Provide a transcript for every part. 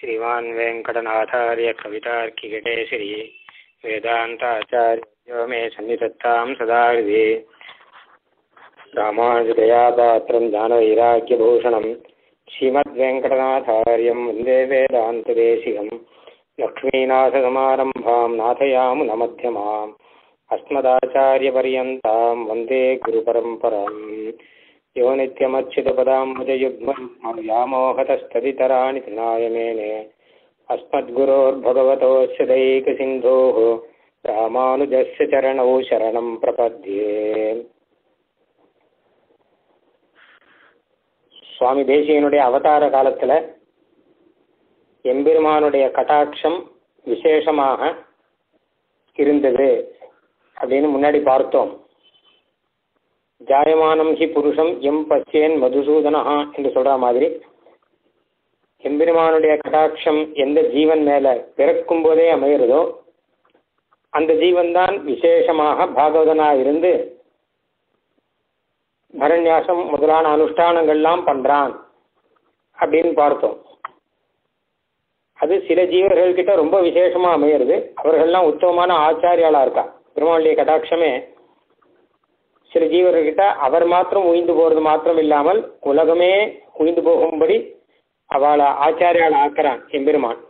श्रीमान् वेङ्कटनाथार्य कवितार्किकेसरी वेदान्ताचार्यो मे सन्निधत्तां सदा हृदि रामानुजदयापात्रं ज्ञानवैराग्यभूषणं श्रीमद्वेङ्कटनाथार्यं वन्दे वेदान्तदेशिकं लक्ष्मीनाथसमारम्भां नाथयामुनमध्यमाम् अस्मदाचार्यपर्यन्तां वन्दे गुरुपरम्पराम् यो नित्यमच्युतपदाम्बुजयुग्मव्यामोहतस्तदितराणि तृणाय मेने अस्मद्गुरोर्भगवतोऽस्य दैकसिन्धोः रामानुजस्य चरणौ शरणं प्रपद्ये. சுவாமி தேசிகனுடைய அவதார காலத்தில் எம்பெருமானுடைய கட்டாட்சம் விசேஷமாக இருந்தது அப்படின்னு முன்னாடி பார்த்தோம். ஜாயமானம் ஹி புருஷம் எம் பச்சேன் மதுசூதனஹா என்று சொல்ற மாதிரி எம்பெருமானுடைய கடாட்சம் எந்த ஜீவன் மேல பிறக்கும் போதே அமைகிறதோ அந்த ஜீவன் தான் விசேஷமாக பாகவதனா இருந்து பரநியாசம் முதலான அனுஷ்டானங்கள்லாம் பண்றான் அப்படின்னு பார்த்தோம். அது சில ஜீவர்கள்கிட்ட ரொம்ப விசேஷமா அமையிறது. அவர்கள்லாம் உத்தமமான ஆச்சாரியாளா இருக்கா. பெருமாளுடைய கடாட்சமே சில ஜீவர்கிட்ட அவர் மாத்திரம் உயிர்ந்து போறது மாத்திரம் இல்லாமல் உலகமே உயிர்ந்து போகும்படி அவளை ஆச்சாரியால் ஆக்கிறான் எம்பெருமான்.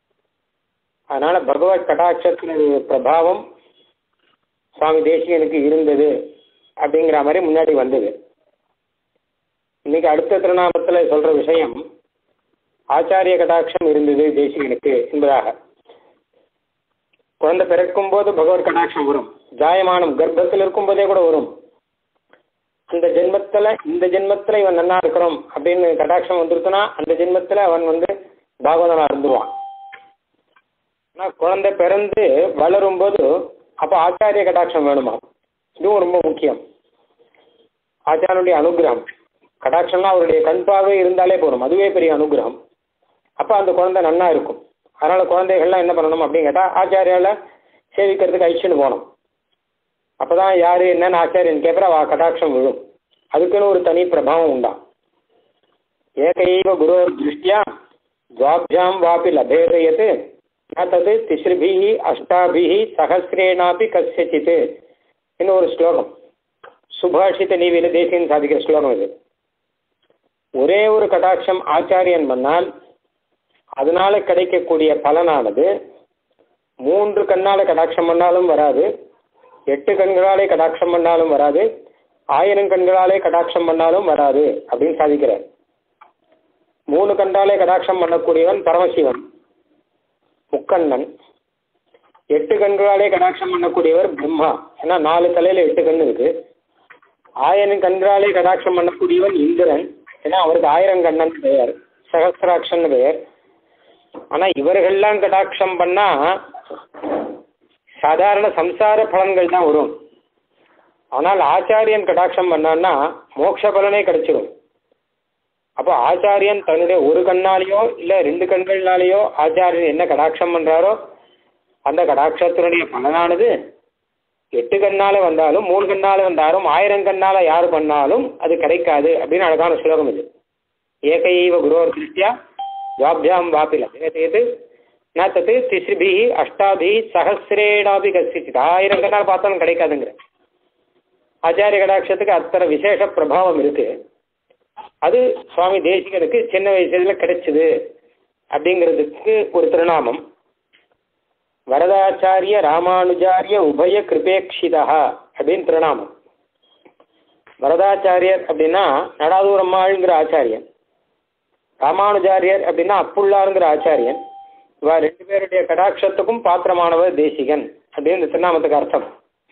அதனால பகவத் கடாட்சத்தினுடைய பிரபாவம் சுவாமி தேசிகனுக்கு இருந்தது அப்படிங்கிற மாதிரி முன்னாடி வந்தது. இன்னைக்கு அடுத்த திருநாமத்துல சொல்ற விஷயம் ஆச்சாரிய கடாட்சம் இருந்தது தேசிகனுக்கு என்பதாக. குழந்தை பிறக்கும் போது பகவத் கடாட்சம் வரும். ஜாயமானம் கர்ப்பத்தில் இருக்கும் போதே கூட வரும். அந்த ஜென்மத்துல இந்த ஜென்மத்துல இவன் நன்னா இருக்கணும் அப்படின்னு கடாட்சம் வந்துருச்சுன்னா அந்த ஜென்மத்துல அவன் பாகவதனா இருந்துருவான். ஆனா குழந்தை பிறந்து வளரும் போது அப்ப ஆச்சாரிய கடாட்சம் வேணுமா? இதுவும் ரொம்ப முக்கியம். ஆச்சாரியனுடைய அனுகிரகம், கடாட்சம்னா அவருடைய கண்பாவே இருந்தாலே போதும், அதுவே பெரிய அனுகிரகம். அப்ப அந்த குழந்தை நன்னா இருக்கும். அதனால குழந்தைகள்லாம் என்ன பண்ணணும் அப்படின்னு கேட்டா ஆச்சாரியால சேவிக்கிறதுக்கு அழிச்சுன்னு போகணும். அப்பதான் யாரு என்னன்னு ஆச்சாரியன் கேட்குற அவ கடாட்சம் விழும். அதுக்குன்னு ஒரு தனி பிரபாவம் உண்டா. ஏகைவ குரோர் திருஷ்டியா துவாபியாம் வாபி லபேதயது தது திஸ்ருபிஹி அஷ்டாபிஹி சஹசிரேனாபி கஸ்யசித் இன்னும் ஒரு ஸ்லோகம். சுபாஷித நீவில தேசியன் சாதிக்கிற ஸ்லோகம் இது. ஒரே ஒரு கடாட்சம் ஆச்சாரியன் பண்ணால் அதனால கிடைக்கக்கூடிய பலனானது 3 கண்ணால கடாட்சம் பண்ணாலும் வராது, 8 கண்களாலே கடாட்சம் பண்ணாலும் வராது, 1000 கண்களாலே கடாட்சம் பண்ணாலும் வராது அப்படின்னு சாதிக்கிறார். 3 கண்ணாலே கடாட்சம் பண்ணக்கூடியவன் பரமசிவன் முக்கண்ணன். 8 கண்களாலே கடாட்சம் பண்ணக்கூடியவர் பிரம்மா. ஏன்னா 4 தலையில 8 கண் இருக்கு. 1000 கண்களாலே கடாட்சம் பண்ணக்கூடியவன் இந்திரன். ஏன்னா அவருக்கு 1000 கண்ணன் பெயர், சகசிராட்சன் பெயர். ஆனா இவர்கள்லாம் கடாட்சம் பண்ணா சாதாரண சம்சார பலன்கள் தான் வரும். ஆனால் ஆச்சாரியன் கடாட்சம் பண்ணான்னா மோட்ச பலனே கிடைச்சிடும். அப்போ ஆச்சாரியன் தன்னுடைய ஒரு கண்ணாலேயோ இல்லை 2 கண்கள்னாலேயோ ஆச்சாரியன் என்ன கடாட்சம் பண்றாரோ அந்த கடாட்சத்தினுடைய பலனானது 8 கண்ணால வந்தாலும் 3 கண்ணால வந்தாலும் 1000 கண்ணால யாரு பண்ணாலும் அது கிடைக்காது அப்படின்னு அழகான ஸ்லோகம் இது. ஏகைவ குரோர் திருஷ்டியா துவாபியாம் வாபி லபேதயது ந தது திஸ்ருபிஹி அஷ்டாபிஹி சஹசிரேனாபி கஸ்யசித். 1000 கண்ணால் பார்த்தாலும் கிடைக்காதுங்கிற ஆச்சாரிய கடாட்சத்துக்கு அத்தனை விசேஷ பிரபாவம் இருக்கு. அது சுவாமி தேசிகனுக்கு சின்ன வயசுல கிடைச்சது அப்படிங்கிறதுக்கு ஒரு திருநாமம். வரதாச்சாரிய ராமானுஜாரிய உபய கிருபேக்ஷிதா அப்படின்னு திருநாமம். வரதாச்சாரியர் அப்படின்னா நடாதூரம்மாள்ங்கிற ஆச்சாரியன், ராமானுஜாரியர் அப்படின்னா அப்புள்ளாருங்கிற ஆச்சாரியன். இவா 2 பேருடைய கடாட்சத்துக்கும் பாத்திரமானவர் தேசிகன் அப்படின்னு இந்த திருநாமத்துக்கு அர்த்தம்.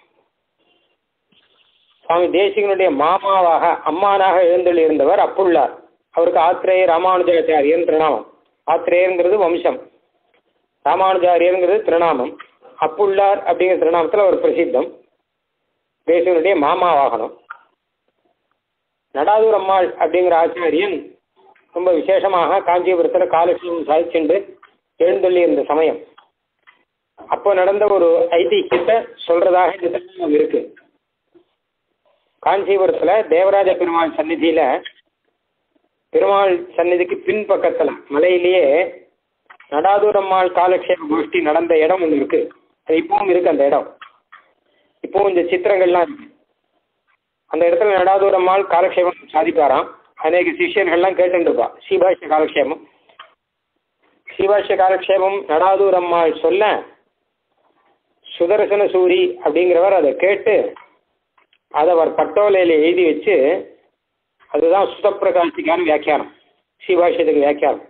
சுவாமி தேசிகனுடைய மாமாவாக அம்மானாக எழுந்தொள்ளி இருந்தவர் அப்புள்ளார். அவருக்கு ஆத்திரேய ராமானுஜாச்சாரியன் திருநாமம். ஆத்திரேயருங்கிறது வம்சம், ராமானுஜாரியருங்கிறது திருநாமம். அப்புள்ளார் அப்படிங்கிற திருநாமத்தில் அவர் பிரசித்தம். தேசிகனுடைய மாமாவாகணும். நடாதூர் அம்மாள் அப்படிங்கிற ஆச்சாரியன் ரொம்ப விசேஷமாக காஞ்சிபுரத்தில் காலட்சேபம் சாதிச்சுண்டு எழுந்தொள்ளி இருந்த சமயம் அப்போ நடந்த ஒரு ஐதிஹ்யத்தை சொல்றதாக இந்த திருநாமம் இருக்கு. காஞ்சிபுரத்துல தேவராஜ பெருமாள் சந்நிதியில பெருமாள் சந்நிதிக்கு பின்பக்கத்துல மலையிலேயே நடாதூரம்மாள் காலக்ஷேப கோஷ்டி நடந்த இடம் ஒன்று இருக்கு. அது இப்பவும் இருக்கு. அந்த இடம் இப்பவும் இந்த சித்திரங்கள்லாம் இருக்கு. அந்த இடத்துல நடாதூரம்மாள் காலக்ஷேபம் சாதிப்பாராம். அநேக சிஷியர்கள்லாம் கேட்டுருப்பா. ஸ்ரீபாஷ்ய காலக்ஷேபம் ஸ்ரீபாஷ்ய காலக்ஷேபம் நடாதூரம்மாள் சொல்ல சுதர்சன சூரி அப்படிங்கிறவர் அதை கேட்டு அதை அவர் பட்டோலையில் எழுதி வச்சு, அதுதான் சுதப்பிரகாசிகான வியாக்கியானம். ஸ்ரீபாஷ்யத்துக்கு வியாக்கியானம்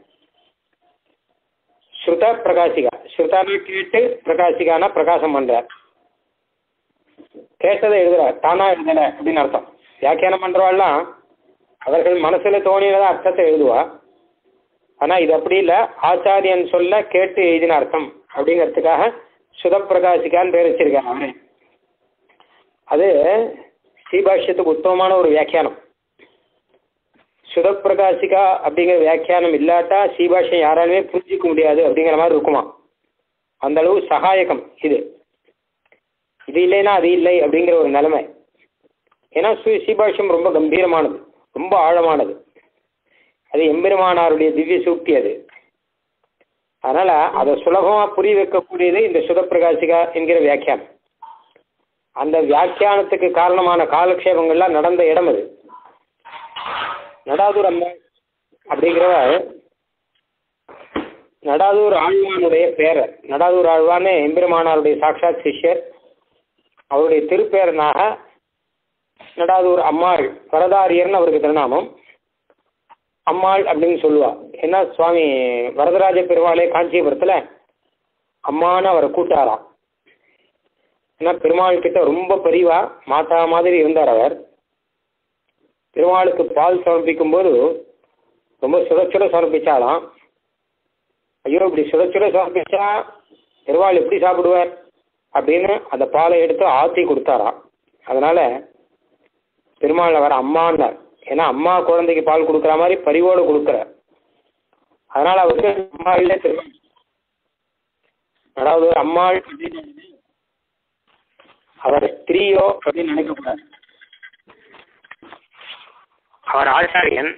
ஸ்ருத பிரகாசிகா. ஸ்ருதான கேட்டு, பிரகாசிகான பிரகாசம் பண்றார். கேட்டதை எழுதுறார், தானா எழுதலை அப்படின்னு அர்த்தம். வியாக்கியானம் பண்றவாள்லாம் அவர்கள் மனசுல தோணினத அர்த்தத்தை எழுதுவா. ஆனா இது அப்படி இல்லை, ஆச்சாரியன் சொல்ல கேட்டு எழுதின அர்த்தம் அப்படிங்கிறதுக்காக சுதப்பிரகாசிகான்னு பேர் வச்சிருக்காரு அவரே. அது ஸ்ரீபாஷ்யத்துக்கு உத்தமமான ஒரு வியாக்கியானம். சுதப்பிரகாசிகா அப்படிங்கிற வியாக்கியானம் இல்லாட்டா ஸ்ரீபாஷ்யம் யாராலுமே புரிஞ்சிக்க முடியாது அப்படிங்கிற மாதிரி இருக்குமா. அந்த அளவு சகாயகம் இது. இது இல்லைன்னா அது இல்லை அப்படிங்கிற ஒரு நிலைமை. ஏன்னா ஸ்ரீபாஷ்யம் ரொம்ப கம்பீரமானது, ரொம்ப ஆழமானது. அது எம்பெருமானாருடைய திவ்ய சூக்தி அது. அதனால அதை சுலபமா புரிய வைக்கக்கூடியது இந்த சுதப்பிரகாசிகா என்கிற வியாக்கியானம். அந்த வியாக்கியானத்துக்கு காரணமான காலக்ஷேபங்கள்லாம் நடந்த இடம் அது. நடாதூர் அம்மா அப்படிங்கிறவர் நடாதூர் ஆழ்வானுடைய பேரர். நடாதூர் ஆழ்வானே எம்பெருமானாருடைய சாட்சாத் சிஷ்யர். அவருடைய திருப்பேரனாக நடாதூர் அம்மாள் வரதாரியர்னு அவருக்கு திருநாமம். அம்மாள் அப்படின்னு சொல்லுவா. ஏன்னா சுவாமி வரதராஜ பெருமாளே காஞ்சிபுரத்தில் அம்மான்னு அவரை கூட்டாராம். ஏன்னா பெருமாள் கிட்ட ரொம்ப பரிவா மாதா மாதிரி இருந்தார் அவர். பெருமாளுக்கு பால் சமர்ப்பிக்கும் போது ரொம்ப சுடச்சுட சமர்ப்பிச்சாலாம். ஐயோ இப்படி சுடச்சுட சமர்ப்பிச்சா பெருமாள் எப்படி சாப்பிடுவார் அப்படின்னு அந்த பாலை எடுத்து ஆற்றி கொடுத்தாராம். அதனால பெருமாள் அவர் அம்மான்னார். ஏன்னா அம்மா குழந்தைக்கு பால் கொடுக்குற மாதிரி பரிவோடு கொடுக்குறார். அதனால அவருக்கு அம்மா இல்லை பெருமாள். அதாவது அம்மாள் அப்படின்னு அவர் ஸ்திரீயோ அப்படின்னு நினைக்கக்கூடாது. அவர் ஆச்சாரியன்.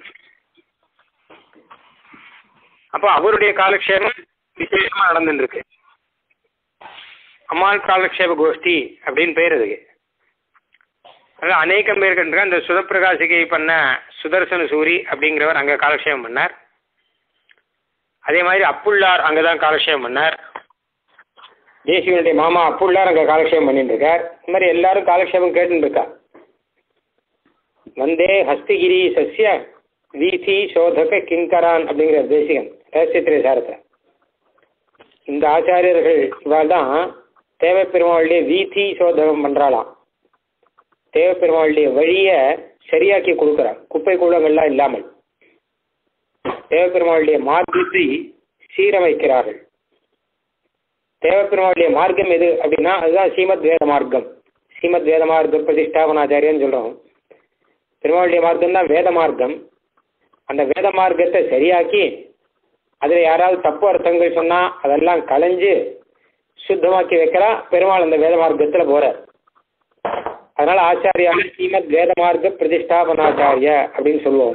அப்போ அவருடைய காலக்ஷேபம் விசேஷமா நடந்துட்டு இருக்கு. அம்மாள் காலக்ஷேப கோஷ்டி அப்படின்னு பேர் அதுக்கு. அதாவது அநேகம் பேர் கண்டிருக்க. அந்த சுதப்பிரகாசிகை பண்ண சுதர்சன சூரி அப்படிங்கிறவர் அங்கே காலக்ஷேபம் பண்ணார். அதே மாதிரி அப்புள்ளார் அங்கே தான் காலக்ஷேபம் பண்ணார். தேசிகனுடைய மாமா அப்புள்ளார் அங்கே காலக்ஷேபம் பண்ணிட்டு இருக்கார். இந்த மாதிரி எல்லாரும் காலக்ஷேபம் கேட்டுன்னு இருக்கா. வந்தே ஹஸ்திகிரி சசிய வீதி சோதக கிங்கரான் அப்படிங்கிற தேசிகன் ரகசியத்திரை சாரத்தை. இந்த ஆச்சாரியர்கள் இவாள் தான் தேவப்பெருமாளுடைய வீதி சோதகம் பண்றாளாம். தேவப்பெருமாளுடைய வழியை சரியாக்கி கொடுக்குறார், குப்பை கூலங்கள்லாம் இல்லாமல். தேவப்பெருமாளுடைய மார்க்கத்தை சீரமைக்கிறார்கள். தேவப்பெருமாளுடைய மார்க்கம் எது அப்படின்னா அதுதான் ஸ்ரீமத் வேத மார்க்கம். ஸ்ரீமத் வேத மார்க்க பிரதிஷ்டாபனாச்சாரியன்னு சொல்றோம். பெருமாளுடைய மார்க்கம் தான் வேத மார்க்கம். அந்த வேத மார்க்கத்தை சரியாக்கி அதில் யாராவது தப்பு அர்த்தங்கள் சொன்னால் அதெல்லாம் களைஞ்சு சுத்தமாக்கி வைக்கிறா பெருமாள் அந்த வேத மார்க்கத்தில் போகிறார். அதனால ஆச்சாரியான ஸ்ரீமத் வேத மார்க்க பிரதிஷ்டாபனாச்சாரிய அப்படின்னு சொல்லுவோம்.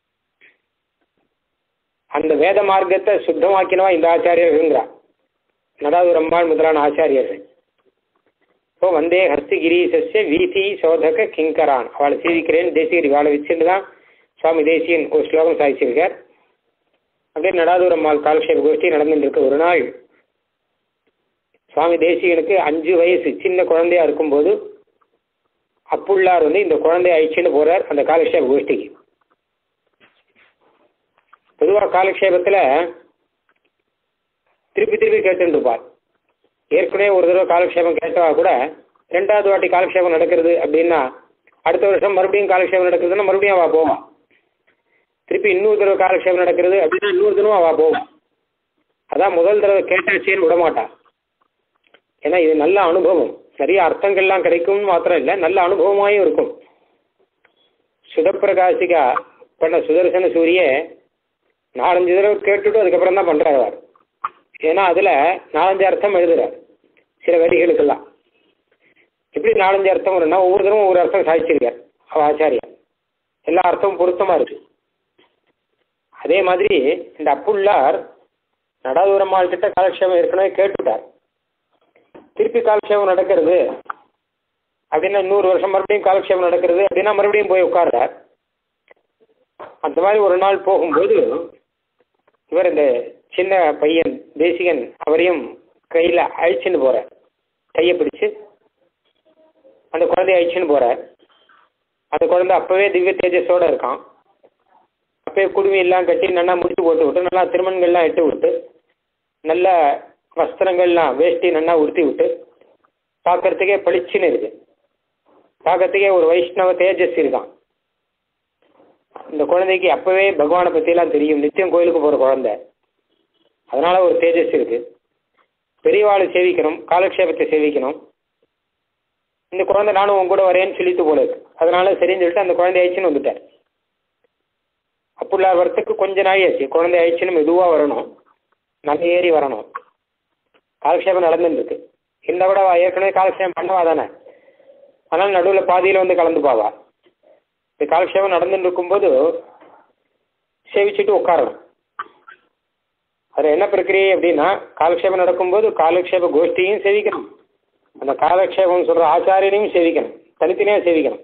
அந்த வேத மார்க்கத்தை சுத்தமாக்கினவா இந்த ஆச்சாரியர்கள்ங்கிறா. நடாதூர் அம்மாள் முதலான ஆச்சாரியர்கள். இப்போ வந்தே ஹஸ்திகிரீசஸ்ய வீதி சோதக கிங்கரான் அவளை சீதிக்கிறேன் தேசிகர் இவாளை வச்சுட்டு தான் சுவாமி தேசியன் ஒரு ஸ்லோகம் சாதிச்சிருக்கார். அப்படியே நடாதூர் அம்மாள் காலக்ஷேப கோஷ்டி நடந்துட்டு இருக்கு. ஒரு நாள் சுவாமி தேசிகனுக்கு 5 வயசு சின்ன குழந்தையா இருக்கும்போது அப்புள்ளார் இந்த குழந்தைய அழிச்சுன்னு போறார் அந்த காலக்ஷேப கோஷ்டிக்கு. பொதுவாக காலக்ஷேபத்தில் திருப்பி திருப்பி கேட்டுட்டு இருப்பார். ஏற்கனவே ஒரு தடவை காலக்ஷேபம் கேட்டவா கூட 2வது வாட்டி காலக்ஷேபம் நடக்கிறது அப்படின்னா அடுத்த வருஷம் மறுபடியும் காலக்ஷேபம் நடக்கிறதுன்னா மறுபடியும் அவள் போவான். திருப்பி இன்னொரு தடவை காலக்ஷேபம் நடக்கிறது அப்படின்னா இன்னொரு தினமும் அவள் போவான். அதான் முதல் தடவை கேட்டாச்சேன்னு விடமாட்டான். ஏன்னா இது நல்ல அனுபவம். நிறைய அர்த்தங்கள்லாம் கிடைக்கும்னு மாத்திரம் இல்லை, நல்ல அனுபவமாயும் இருக்கும். சுதப்பிரகாசிகா பண்ண சுதர்சன சூரிய 4-5 தடவை கேட்டுட்டு அதுக்கப்புறம் தான் பண்ணுறார். ஏன்னா அதில் 4-5 அர்த்தம் எழுதுறார் சில வரிகளுக்கெல்லாம். எப்படி 4-5 அர்த்தம் வரும்னா ஒவ்வொரு தடவை ஒவ்வொரு அர்த்தம் சாதிச்சிருக்கார் அவ ஆச்சாரியா. எல்லா அர்த்தமும் பொருத்தமாக இருக்கு. அதே மாதிரி இந்த அப்புள்ளார் நடாதூரம்மாள் கிட்ட காலக்ஷேபம் ஏற்கனவே கேட்டுட்டார். திருப்பி காலக்ஷேபம் நடக்கிறது அப்படின்னா 100 வருஷம் மறுபடியும் காலக்ஷேபம் நடக்கிறது அப்படின்னா மறுபடியும் போய் உட்கார்றார். அந்த மாதிரி ஒரு நாள் போகும்போது இவர் இந்த சின்ன பையன் தேசிகன் அவரையும் கையில் அழிச்சுன்னு போகிறார். கையை பிடிச்சு அந்த குழந்தைய அழிச்சுன்னு போகிறார். அந்த குழந்தை அப்போவே திவ்ய தேஜஸோடு இருக்கான். அப்போயே குடுமி எல்லாம் கட்டி நல்லா முடிச்சு போட்டு விட்டு நல்லா திருமண்கள்லாம் இட்டு விட்டு நல்ல வஸ்திரங்கள்லாம் வேஷ்டி நல்லா உடுத்தி விட்டு பார்க்கறதுக்கே பளிச்சுன்னு இருக்கு. பார்க்கறதுக்கே ஒரு வைஷ்ணவ தேஜஸ் இருக்கான். இந்த குழந்தைக்கு அப்போவே பகவானை பற்றியெல்லாம் தெரியும். நித்தியம் கோயிலுக்கு போகிற குழந்தை, அதனால ஒரு தேஜஸ் இருக்கு. பெரியவாளை சேவிக்கணும், காலக்ஷேபத்தை சேவிக்கணும். இந்த குழந்தை நானும் உங்க கூட வரேன்னு சொல்லிட்டு போல இருக்கு. அதனால சரின்னு சொல்லிட்டு அந்த குழந்தை ஆயிடுச்சுன்னு வந்துட்டார். அப்புள்ளார் வரத்துக்கு கொஞ்ச நாள் ஆச்சு. குழந்தை ஆயிடுச்சுன்னு மெதுவாக வரணும், நல்ல ஏறி வரணும். காலக்ஷேபம் நடந்துட்டு இருக்கு. இந்த கூட ஏற்கனவே காலக்ஷேபம் பண்ணவா தானே, அதனால நடுவில் பாதியில் வந்து கலந்துப்பாவா. இந்த காலக்ஷேபம் நடந்துட்டு இருக்கும்போது சேவிச்சுட்டு உட்காரணும். அதில் என்ன பிரக்கிரியை அப்படின்னா, காலக்ஷேபம் நடக்கும்போது காலக்ஷேப கோஷ்டியும் சேவிக்கணும், அந்த காலக்ஷேபம் சொல்கிற ஆச்சாரியனையும் சேவிக்கணும், தனித்தனியாக சேவிக்கணும்.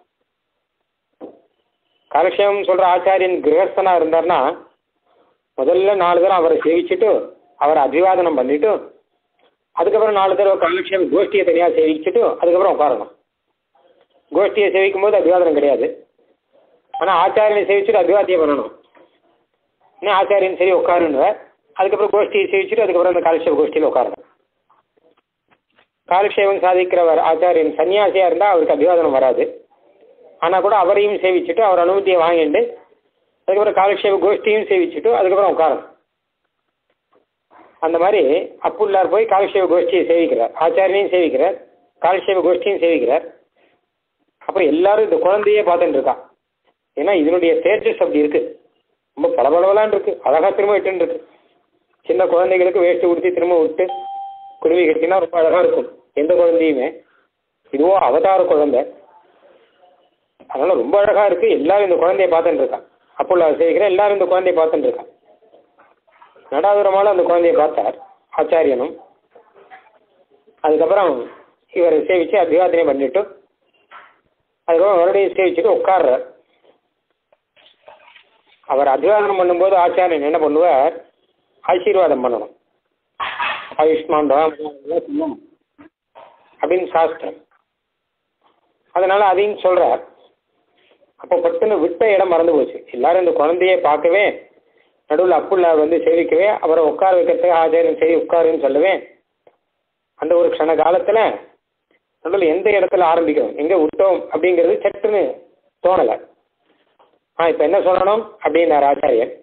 காலக்ஷேபம் சொல்கிற ஆச்சாரியன் கிரகஸ்தனாக இருந்தார்னா முதல்ல 4 தடவை அவரை சேவிச்சுட்டு அவரை அபிவாதனம் பண்ணிவிட்டு அதுக்கப்புறம் 4 தடவை காலக்ஷேப கோஷ்டியை தனியாக சேவிச்சுட்டு அதுக்கப்புறம் உட்காரணும். கோஷ்டியை சேவிக்கும் போது அபிவாதனம் கிடையாது. ஆனால் ஆச்சாரியனை சேவிச்சுட்டு அபிவாத்தியம் பண்ணணும். இன்னும் ஆச்சாரியன் சரி உட்காருன்னுவார். அதுக்கப்புறம் கோஷ்டியை சேவிச்சுட்டு அதுக்கப்புறம் அந்த காலக்ஷேப கோஷ்டியில் உட்காரணும். காலக்ஷேபம் சாதிக்கிறவர் ஆச்சாரியன் சன்னியாசியாக இருந்தால் அவருக்கு அபிவாதனம் வராது. ஆனால் கூட அவரையும் சேவிச்சுட்டு அவர் அனுமதியை வாங்கிட்டு அதுக்கப்புறம் காலக்ஷேப கோஷ்டியும் சேவிச்சுட்டு அதுக்கப்புறம் உட்காரணும். அந்த மாதிரி அப்புள்ளார் போய் காலக்ஷேப கோஷ்டியை சேவிக்கிறார், ஆச்சாரியனையும் சேவிக்கிறார், காலக்ஷேப கோஷ்டியும் சேவிக்கிறார். அப்புறம் எல்லாரும் இந்த குழந்தையே பார்த்துட்டு இருக்கான். ஏன்னா இதனுடைய தேஜஸ் அப்படி இருக்கு, ரொம்ப பளபளவலான் இருக்கு, அழகா திரும்ப விட்டுன்னு இருக்கு. சின்ன குழந்தைகளுக்கு வேஷ்டி உடுத்தி திரும்ப விட்டு குருவி கட்டினா ரொம்ப அழகா இருக்கும் எந்த குழந்தையுமே. இதுவோ அவதார குழந்தை, அதனால ரொம்ப அழகா இருக்கு. எல்லாரும் இந்த குழந்தைய பார்த்துட்டு இருக்கான். அப்போ சேவிக்கிற எல்லாரும் இந்த குழந்தைய பார்த்துட்டு இருக்கான். நடாதுரமால அந்த குழந்தைய பார்த்தார் ஆச்சாரியனும். அதுக்கப்புறம் இவர் சேவிச்சு அபிவாதனை பண்ணிட்டு அதுக்கப்புறம் மறுபடியும் சேவிச்சுட்டு உட்கார்றார். அவர் அபிவாதனம் பண்ணும்போது ஆச்சாரியன் என்ன பண்ணுவார், ஆசீர்வாதம் பண்ணணும். ஆயுஷ்மான் அப்படின்னு சாஸ்திரம், அதனால அதையும் சொல்றார். அப்போ பட்டுன்னு விட்ட இடம் மறந்து போச்சு. எல்லாரும் இந்த குழந்தைய பார்க்கவே நடுவில் அப்புள்ள வந்து சேவிக்கவே அவரை உட்கார வைக்கிறதுக்கு ஆச்சாரியன் சரி உட்காருன்னு சொல்லவே அந்த ஒரு க்ஷண காலத்தில் நடுவில் எந்த இடத்துல ஆரம்பிக்கிறோம் எங்கே விட்டோம் அப்படிங்கிறது சட்டுன்னு தோணலை. இப்போ என்ன சொல்லணும் அப்படின்னார் ஆச்சாரியன்.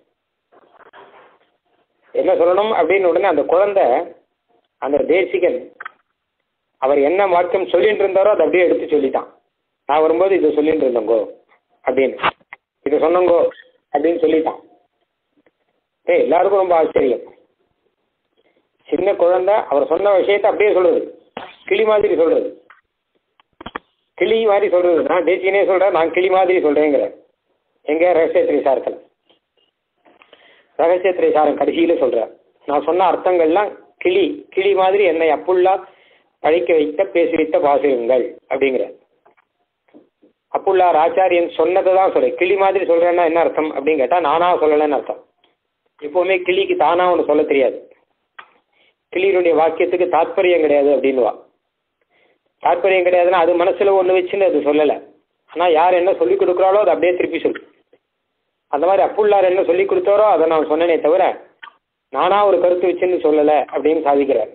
என்ன சொல்லணும் அப்படின்னு உடனே அந்த குழந்தை அந்த தேசிகன் அவர் என்ன வாக்கியம் சொல்லிட்டு இருந்தாரோ அதை அப்படியே எடுத்து சொல்லிட்டான். நான் வரும்போது இதை சொல்லிட்டு இருந்தோங்கோ அப்படின்னு, இதை சொன்னங்கோ அப்படின்னு சொல்லிட்டான். எல்லாருக்கும் ரொம்ப ஆச்சரியம். சின்ன குழந்தை அவர் சொன்ன விஷயத்தை அப்படியே சொல்றது, கிளி மாதிரி சொல்றது, கிளி மாதிரி சொல்றது. நான் தேசிகனே சொல்றேன், நான் கிளி மாதிரி சொல்றேங்கிற. எங்க ரகசியத்திரை சாரத்தில் ரகசியத்திரை சாரம் கடைசியில சொல்ற, நான் சொன்ன அர்த்தங்கள்லாம் கிளி கிளி மாதிரி என்னை அப்புள்ளா அழைக்க வைத்த பேசி வைத்த பாசுரங்கள் அப்படிங்கிற. அப்புள்ளார் ஆச்சாரியன் சொன்னதை தான் சொல்ல. கிளி மாதிரி சொல்றேன்னா என்ன அர்த்தம் அப்படின்னு கேட்டா நானா சொல்லலைன்னு அர்த்தம். எப்பவுமே கிளிக்கு தானா ஒன்று சொல்ல தெரியாது. கிளியினுடைய வாக்கியத்துக்கு தாற்பயம் கிடையாது அப்படின்னுவா. தாற்பயம் கிடையாதுன்னா அது மனசுல ஒன்று வச்சுன்னு அது சொல்லலை. ஆனால் யார் என்ன சொல்லி கொடுக்குறாளோ அதை அப்படியே திருப்பி சொல்லு. அந்த மாதிரி அப்புள்ளார் என்ன சொல்லி கொடுத்தாரோ அதை நான் சொன்னேனே தவிர நானா ஒரு கருத்து வச்சுன்னு சொல்லலை அப்படின்னு சாதிக்கிறார்.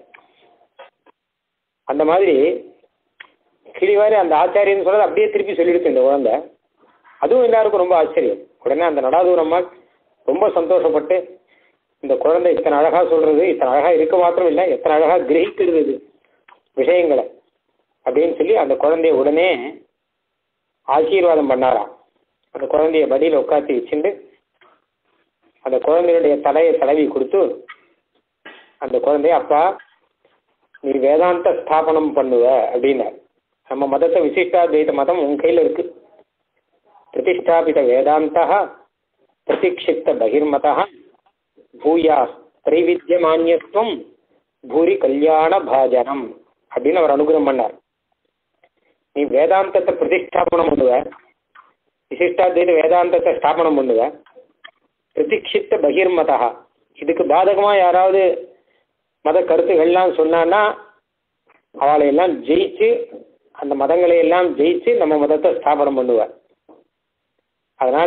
அந்த மாதிரி கிளிவாரி அந்த ஆச்சாரியன்னு சொல்றது அப்படியே திருப்பி சொல்லிடுச்சு இந்த குழந்தை. அதுவும் எல்லாருக்கும் ரொம்ப ஆச்சரியம். உடனே அந்த நடாதூரம்மா ரொம்ப சந்தோஷப்பட்டு இந்த குழந்தை இத்தனை அழகா சொல்றது, இத்தனை அழகா இருக்க மாத்திரம் இல்லை, எத்தனை அழகா கிரகிக்கிறது விஷயங்களை அப்படின்னு சொல்லி அந்த குழந்தைய உடனே ஆசீர்வாதம் பண்ணாராம். அந்த குழந்தைய படியில் உட்காத்தி வச்சுட்டு அந்த குழந்தையுடைய தலையை தடவி கொடுத்து அந்த குழந்தைய அப்பா நீ வேதாந்த ஸ்தாபனம் பண்ணுவ அப்படின்னார். நம்ம மதத்தை விசிஷ்டாத்வைத மதம் உன் கையில் இருக்கு. பிரதிஷ்டாபித வேதாந்தா பிரதிக்ஷிப்த பகிர்மதா பூயா திரைவித்யமான்யத்துவம் பூரி கல்யாண பாஜனம் அப்படின்னு அவர் அனுகிரகம் பண்ணார். நீ வேதாந்தத்தை பிரதிஷ்டாபனம் பண்ணுவ, விசிஷ்டாத்வைத வேதாந்தத்தை ஸ்தாபனம் பண்ணுவ, பிரதிக்ஷித்த பகிர்மதா, இதுக்கு பாதகமாக யாராவது மத கருத்துக்கள்லாம் சொன்னான்னா அவளை எல்லாம் ஜெயிச்சு, அந்த மதங்களை எல்லாம் ஜெயிச்சு நம்ம மதத்தை ஸ்தாபனம் பண்ணுவார். அதனால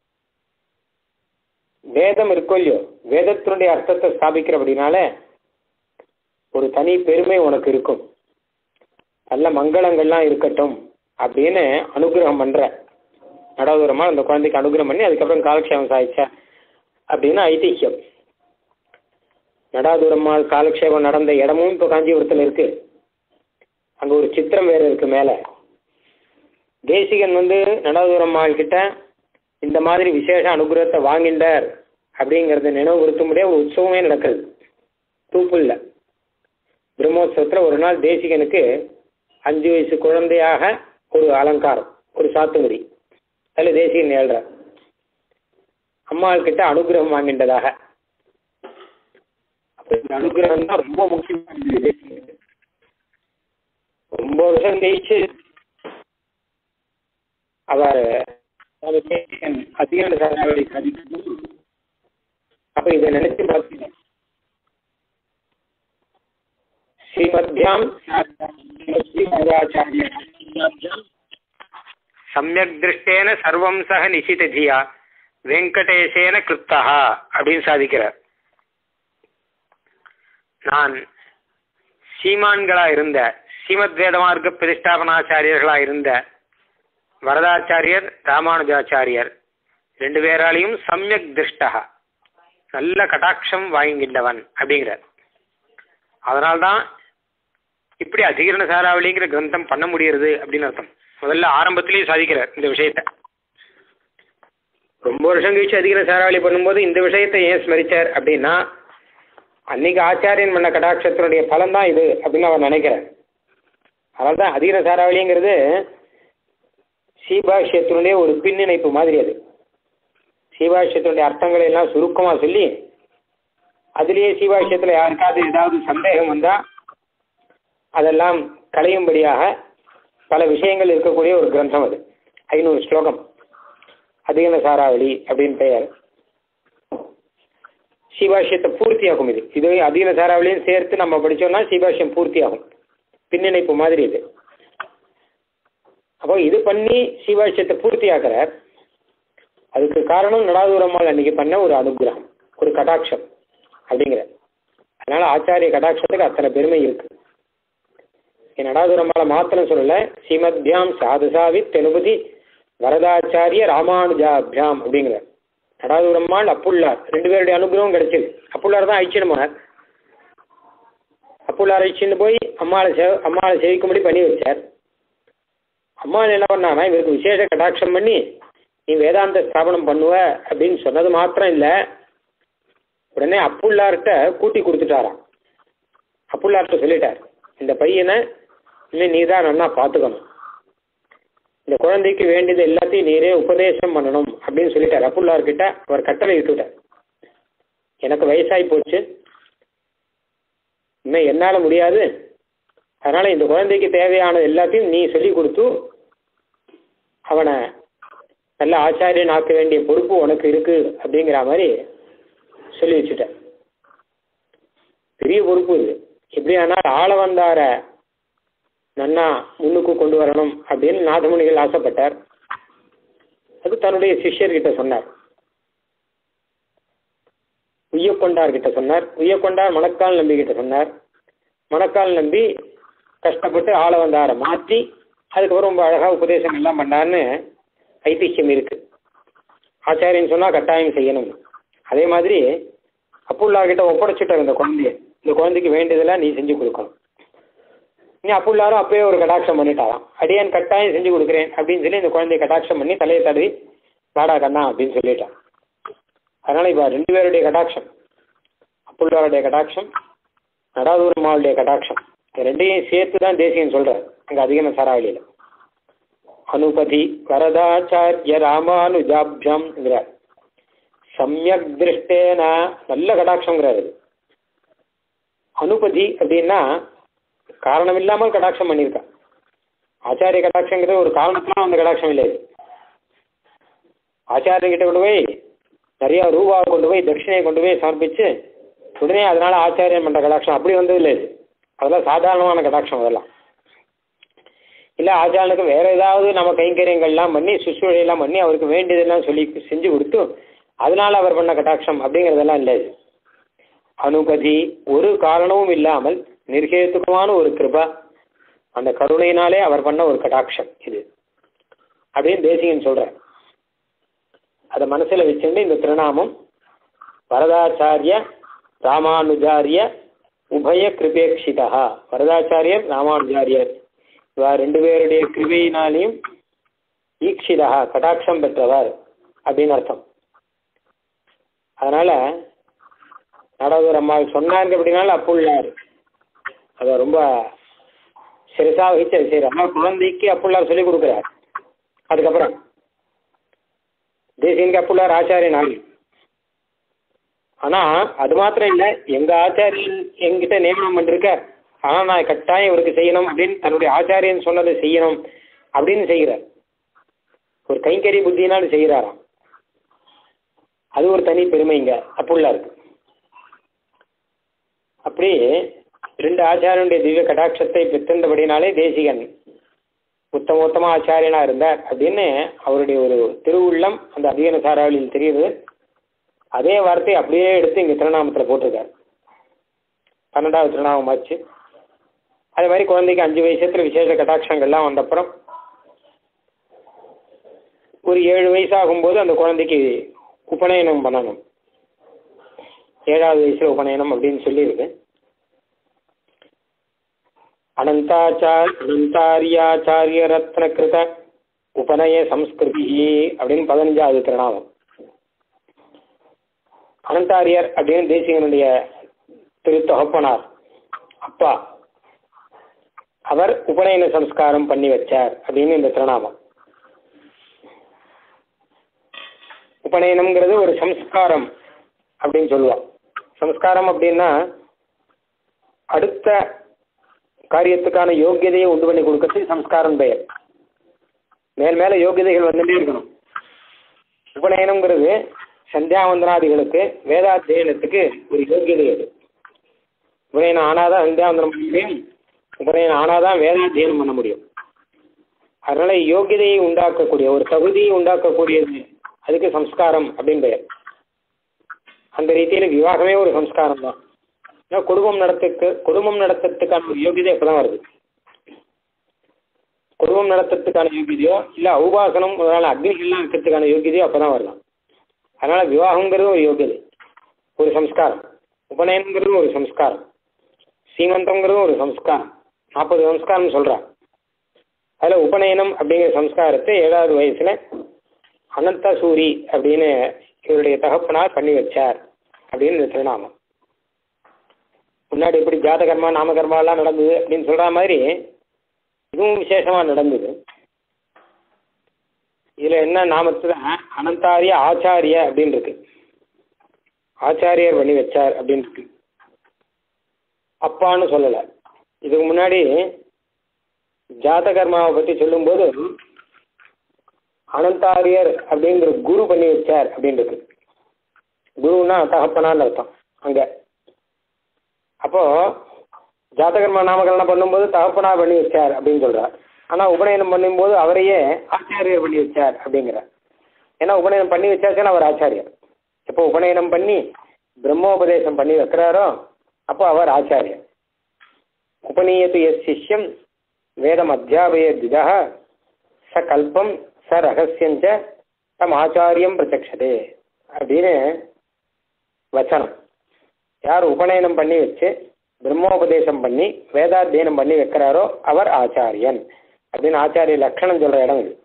வேதம் இருக்கோ இல்லையோ, வேதத்தினுடைய அர்த்தத்தை ஸ்தாபிக்கிறபடினால ஒரு தனி பெருமை உனக்கு இருக்கும். நல்ல மங்களங்கள்லாம் இருக்கட்டும் அப்படின்னு அனுகிரகம் பண்ற. நடாதூரமா அந்த குழந்தைக்கு அனுகிரகம் பண்ணி அதுக்கப்புறம் காலக்ஷேபம் சாதிச்ச அப்படின்னு ஐதிஹ்யம். நடாதூரமா காலக்ஷேபம் நடந்த இடமும் இப்போ காஞ்சிபுரத்தில் இருக்கு. அங்க ஒரு சித்திரம் வேற இருக்கு மேல. தேசிகன் நடாதூரம்மாள் கிட்ட இந்த மாதிரி விசேஷ அனுகிரகத்தை வாங்கிண்டார் அப்படிங்கறத நினைவுறுத்தும்படியே ஒரு உற்சவமே நடக்குது தூப்புல்ல. பிரம்மோத்சவத்துல ஒரு நாள் தேசிகனுக்கு 5 வயசு குழந்தையாக ஒரு அலங்காரம், ஒரு சாத்துமுடி, அதுல தேசிகன் ஏழ்ற அம்மாள் கிட்ட அனுகிரகம் வாங்கின்றதாக. அனுகிரகம் தான் ரொம்ப முக்கியமான. ரொம்ப வருஷம் கழிச்சு அவர் அதிகார சாதனை சாதிக்கும். அப்ப இதை நினைச்சு பார்த்தீங்க, ஸ்ரீமத்யாம் சமயக் திருஷ்டேன சர்வம் சக நிசிததியா வெங்கடேசேன கிருப்தா அப்படின்னு சாதிக்கிறார். நான் சீமான்களா இருந்த, ஸ்ரீமத் வேதமார்க்க பிரதிஷ்டாபனாச்சாரியர்களா இருந்த வரதாச்சாரியர், ராமானுஜாச்சாரியர் 2 பேராலையும் சமயக் திருஷ்டா, நல்ல கடாட்சம் வாங்கின்றவன் அப்படிங்கிறார். அதனால்தான் இப்படி அதிகரண சாராவளிங்கிற கிரந்தம் பண்ண முடியறது அப்படின்னு அர்த்தம். முதல்ல ஆரம்பத்திலேயே சாதிக்கிறார் இந்த விஷயத்த. ரொம்ப வருஷம் கழிச்சு அதிகரண சாராவளி பண்ணும்போது இந்த விஷயத்தை ஏன் ஸ்மரிச்சார் அப்படின்னா, அன்னைக்கு ஆச்சாரியன் பண்ண கடாட்சத்தினுடைய பலன் தான் இது அப்படின்னு அவர் நினைக்கிறார். அதனால தான் அதிகரண சாராவளிங்கிறது ஸ்ரீபாஷ்யத்தினுடைய ஒரு பின்னிணைப்பு மாதிரி. அது ஸ்ரீபாஷ்யத்தினுடைய அர்த்தங்களை எல்லாம் சுருக்கமா சொல்லி, அதுலேயே ஸ்ரீபாஷ்யத்துல யாருக்காவது ஏதாவது சந்தேகம் வந்தா அதெல்லாம் களையும்படியாக பல விஷயங்கள் இருக்கக்கூடிய ஒரு கிரந்தம் அது. 500 ஸ்லோகம், அதிகரண சாராவளி அப்படின்னு பெயர். ஸ்ரீபாஷ்யத்தை பூர்த்தியாகும் இது. இது அதிகரண சாராவளியும் சேர்த்து நம்ம படிச்சோம்னா ஸ்ரீபாஷ்யம் பூர்த்தியாகும். பின்னிணைப்பு மாதிரி இது. அப்போ இது பண்ணி ஸ்ரீபாஷ்யத்தை பூர்த்தியாக்குறார். அதுக்கு காரணம் நடாதூரம்மாள் அன்னைக்கு பண்ண ஒரு அனுகிரகம், ஒரு கடாட்சம் அப்படிங்கிற. அதனால ஆச்சாரிய கடாட்சத்துக்கு அத்தனை பெருமை இருக்கு. நடாதூரம்மாளை மாத்திரம் சொல்லல, ஸ்ரீமத்யாம் சாதுசாவி தெனுபதி வரதாச்சாரிய ராமானுஜாபியாம் அப்படிங்கிற. நடாதூரம்மாள் அப்புள்ளார் 2 பேருடைய அனுகிரகம் கிடைச்சது. அப்புள்ளார் தான் ஐச்சியமானார். அப்புள்ளார் ஐச்சின்னு போய் அம்மாளை சேவிக்கும்படி பண்ணி வச்சார். அம்மா என்ன பண்ணானா, இவருக்கு விசேஷ கடாட்சம் பண்ணி நீ வேதாந்த ஸ்தாபனம் பண்ணுவ அப்படின்னு சொன்னது மாத்திரம் இல்லை, உடனே அப்புள்ளார்கிட்ட கூட்டி கொடுத்துட்டாராம். அப்புள்ளார்கிட்ட சொல்லிட்டார், இந்த பையனை இன்னும் நீ தான் நல்லா பார்த்துக்கணும், இந்த குழந்தைக்கு வேண்டியது எல்லாத்தையும் நீரே உபதேசம் பண்ணணும் அப்படின்னு சொல்லிட்டார். அப்புள்ளார்கிட்ட அவர் கட்டளை இட்டுட்டார். எனக்கு வயசாகி போச்சு, இன்னும் என்னால் முடியாது, அதனால இந்த குழந்தைக்கு தேவையானது எல்லாத்தையும் நீ சொல்லி கொடுத்து அவனை நல்ல ஆச்சாரியன் ஆக்க வேண்டிய பொறுப்பு உனக்கு இருக்கு அப்படிங்கிற மாதிரி சொல்லி வச்சுட்ட. பெரிய பொறுப்பு இது. எப்படி ஆனால் ஆள வந்தார நன்னா முன்னுக்கு கொண்டு வரணும் அப்படின்னு நாதமுனிகள் ஆசைப்பட்டார். அது தன்னுடைய சிஷ்யர்கிட்ட சொன்னார். உய்யக்கொண்டார் கிட்ட சொன்னார். உய்யக்கொண்டார் மணக்கால் நம்பி கிட்ட சொன்னார். மணக்கால் நம்பி கஷ்டப்பட்டு ஆள வந்தார மாற்றி அதுக்கப்புறம் ரொம்ப அழகா உபதேசம் எல்லாம் பண்ணார்னு ஐதிஹ்யம் இருக்கு. ஆச்சாரியன் சொன்னா கட்டாயம் செய்யணும். அதே மாதிரி அப்புள்ளார்கிட்ட ஒப்படைச்சிட்டார் இந்த குழந்தைய. இந்த குழந்தைக்கு வேண்டியதெல்லாம் நீ செஞ்சு கொடுக்கணும். நீ அப்புள்ளாரும் அப்பயே ஒரு கடாட்சம் பண்ணிட்டாராம். அடியான் கட்டாயம் செஞ்சு கொடுக்குறேன் அப்படின்னு சொல்லி இந்த குழந்தைய கடாட்சம் பண்ணி தலையை தடவி வாடா கண்ணா அப்படின்னு சொல்லிட்டான். அதனால இப்ப 2 பேருடைய கடாட்சம், அப்புள்ளாருடைய கடாட்சம், நடாதூரம்மாளுடைய கடாட்சம், 2ஐயும் சேர்த்து தான் தேசிகன் சொல்றார் அங்க அதிகமான சாராவளியில. அனுபதி வரதாச்சாரிய ராமானுஜாபியாம் சமயக் திருஷ்டேன, நல்ல கடாட்சங்கிறார். அனுபதி அப்படின்னா காரணம் இல்லாமல் கடாட்சம் பண்ணியிருக்கா. ஆச்சாரிய கடாட்சங்கிறது ஒரு காரணத்தினால அந்த கடாட்சம் இல்லை. ஆச்சாரியங்கிட்ட கொண்டு போய் நிறைய ரூபாவை கொண்டு போய் தட்சிணையை கொண்டு போய் சமர்ப்பிச்சு உடனே அதனால ஆச்சாரியம் பண்ற கடாட்சம் அப்படி வந்தது இல்லை. அதெல்லாம் சாதாரணமான கடாட்சம். அதெல்லாம் இல்லை, ஆச்சாரனுக்கு வேற ஏதாவது நம்ம கைங்கரியங்கள்லாம் பண்ணி சுற்றுலையெல்லாம் பண்ணி அவருக்கு வேண்டியதெல்லாம் சொல்லி செஞ்சு கொடுத்து அதனால அவர் பண்ண கடாட்சம் அப்படிங்கிறதெல்லாம் இல்லை. அனுபதி ஒரு காரணமும் இல்லாமல் நிர்ஹேத்துக்குமான ஒரு கிருபா, அந்த கருணையினாலே அவர் பண்ண ஒரு கடாட்சம் இது அப்படின்னு தேசிகன் சொல்ற. அதை மனசுல வச்சுட்டு இந்த திருநாமம் வரதாச்சாரிய ராமானுஜாரிய உபய கிருபேக்ஷிதா. வரதாச்சாரியர் ராமானுஜாரியர் இவா ரெண்டு பேருடைய கிருபையினாலையும் ஈக்ஷிதா கடாட்சம் பெற்றவர் அப்படின்னு அர்த்தம். அதனால நாடாதூர் அம்மாள் சொன்னாங்க அப்படின்னாலும் அப்புள்ளார் அதை ரொம்ப சிறுசா வச்சு அது செய்யற. அம்மா குழந்தைக்கு அப்புள்ளார் சொல்லிக் கொடுக்குறார். அதுக்கப்புறம் தேசியனுக்கு அப்புள்ளார் ஆச்சாரியன் ஆகி. ஆனா அது மாத்திரம் இல்லை, எங்க ஆச்சாரியன் எங்கிட்ட நியமனம் பண்ணிருக்க, ஆனா நான் கட்டாயம் இவருக்கு செய்யணும் அப்படின்னு தன்னுடைய ஆச்சாரியன் சொன்னதை செய்யணும் அப்படின்னு செய்கிறார். ஒரு கைங்கரிய புத்தியினாலும் செய்கிறாராம். அது ஒரு தனி பெருமைங்க அப்புள்ளாருக்கு. அப்படி ரெண்டு ஆச்சாரியனுடைய திவ்ய கடாட்சத்தை பெற்றிருந்தபடினாலே தேசிகன் உத்தமோத்தம ஆச்சாரியனா இருந்தார் அப்படின்னு அவருடைய ஒரு திருவுள்ளம் அந்த அபியன சாராவளியில் தெரியுது. அதே வார்த்தை அப்படியே எடுத்து இங்க திருநாமத்தில் போட்டிருக்காரு. 12வது திருநாமம் ஆச்சு. அதே மாதிரி குழந்தைக்கு 5 வயசுல விசேஷ கடாட்சங்கள்லாம் வந்தப்புறம் ஒரு 7 வயசு ஆகும்போது அந்த குழந்தைக்கு உபநயனம் பண்ணணும். 7வது வயசுல உபநயனம் அப்படின்னு சொல்லியிருக்கு. அனந்தாரியாச்சாரிய ரத்ன கிருத உபநய சம்ஸ்கிருதி அப்படின்னு 15வது திருநாமம். அனந்தாரியர் அப்படின்னு தேசிகனுடைய திருத்தொகப்பனார் அப்பா, அவர் உபநயன சம்ஸ்காரம் பண்ணி வச்சார் அப்படின்னு இந்த திருநாமம். உபநயனம்ங்கிறது ஒரு சம்ஸ்காரம் அப்படின்னு சொல்லுவோம். சம்ஸ்காரம் அப்படின்னா அடுத்த காரியத்துக்கான யோகியதையை உண்டு பண்ணி கொடுக்கறது சம்ஸ்காரம் பெயர். மேல் மேல யோகியதைகள் வந்துட்டே இருக்கணும். உபநயனம்ங்கிறது சந்தியாவந்தனாதிகளுக்கு வேதாத்தியனத்துக்கு ஒரு யோகியதை. அது உபநயனம் ஆனாதான் சந்தியாவந்தனம் பண்ண முடியும், உபநயனம் ஆனாதான் வேதாத்தியனம் பண்ண முடியும். அதனால யோகியதையை உண்டாக்கக்கூடிய ஒரு தகுதியை உண்டாக்கக்கூடியது அதுக்கு சம்ஸ்காரம் அப்படின்னு பெயர். அந்த ரீதியில விவாகமே ஒரு சம்ஸ்காரம் தான். குடும்பம் நடத்துறதுக்கான ஒரு யோகியதை அப்பதான் வருது. குடும்பம் நடத்துறதுக்கான யோகியதையோ இல்ல உபாசனம் முதலான அக்னிகள்லாம் இருக்கிறதுக்கான யோகியதையோ அப்பதான் வரலாம். அதனால விவாகங்கிறது ஒரு யோகியதை, ஒரு சம்ஸ்காரம். உபநயனங்கிறது ஒரு சம்ஸ்காரம். சீமந்தங்கிறது ஒரு சம்ஸ்காரம். 40 சம்ஸ்காரம் சொல்றான். அதுல உபநயனம் அப்படிங்கிற சம்ஸ்காரத்தை 7வது வயசுல அனந்தசூரி அப்படின்னு இவருடைய தகப்பனார் பண்ணி வச்சார் அப்படின்னு இந்த திருநாமம். முன்னாடி எப்படி ஜாதகர்மா நாமகர்மா எல்லாம் நடந்தது அப்படின்னு சொல்ற மாதிரி இதுவும் விசேஷமா நடந்தது. இதுல என்ன நாமத்துல அனந்தாரிய ஆச்சாரிய அப்படின்னு இருக்கு. ஆச்சாரியர் பண்ணி வச்சார் அப்படின்னு இருக்கு. அப்பான்னு சொல்லல. இதுக்கு முன்னாடி ஜாதகர்மாவை பத்தி சொல்லும்போது அனந்தாரியர் அப்படிங்கிற குரு பண்ணி வச்சார் அப்படின்னு இருக்கு. குருன்னா தகப்பனான்னு அர்த்தம் அங்க. அப்போ ஜாதகர்மா நாமகரணம் பண்ணும்போது தகப்பனா பண்ணி வச்சார் அப்படின்னு சொல்றார். ஆனா உபநயனம் பண்ணும்போது அவரையே ஆச்சாரியர் பண்ணி வச்சார் அப்படிங்கிறார். ஏன்னா உபநயனம் பண்ணி வச்சாச்சுன்னா அவர் ஆச்சாரியர். எப்போ உபநயனம் பண்ணி பிரம்மோபதேசம் பண்ணி வைக்கிறாரோ அப்போ அவர் ஆச்சாரியர். உபநீயத்து எஸ் சிஷ்யம் வேதம் அத்தியாபய திதா ச கல்பம் ச ரகசியஞ்ச தம் ஆச்சாரியம் பிரத்யக்ஷதே அப்படின்னு வச்சனம். யார் உபநயனம் பண்ணி வச்சு பிரம்மோபதேசம் பண்ணி வேதாத்தியனம் பண்ணி வைக்கிறாரோ அவர் ஆச்சாரியன் அப்படின்னு ஆச்சாரிய லட்சணம் சொல்ற இடம் இது.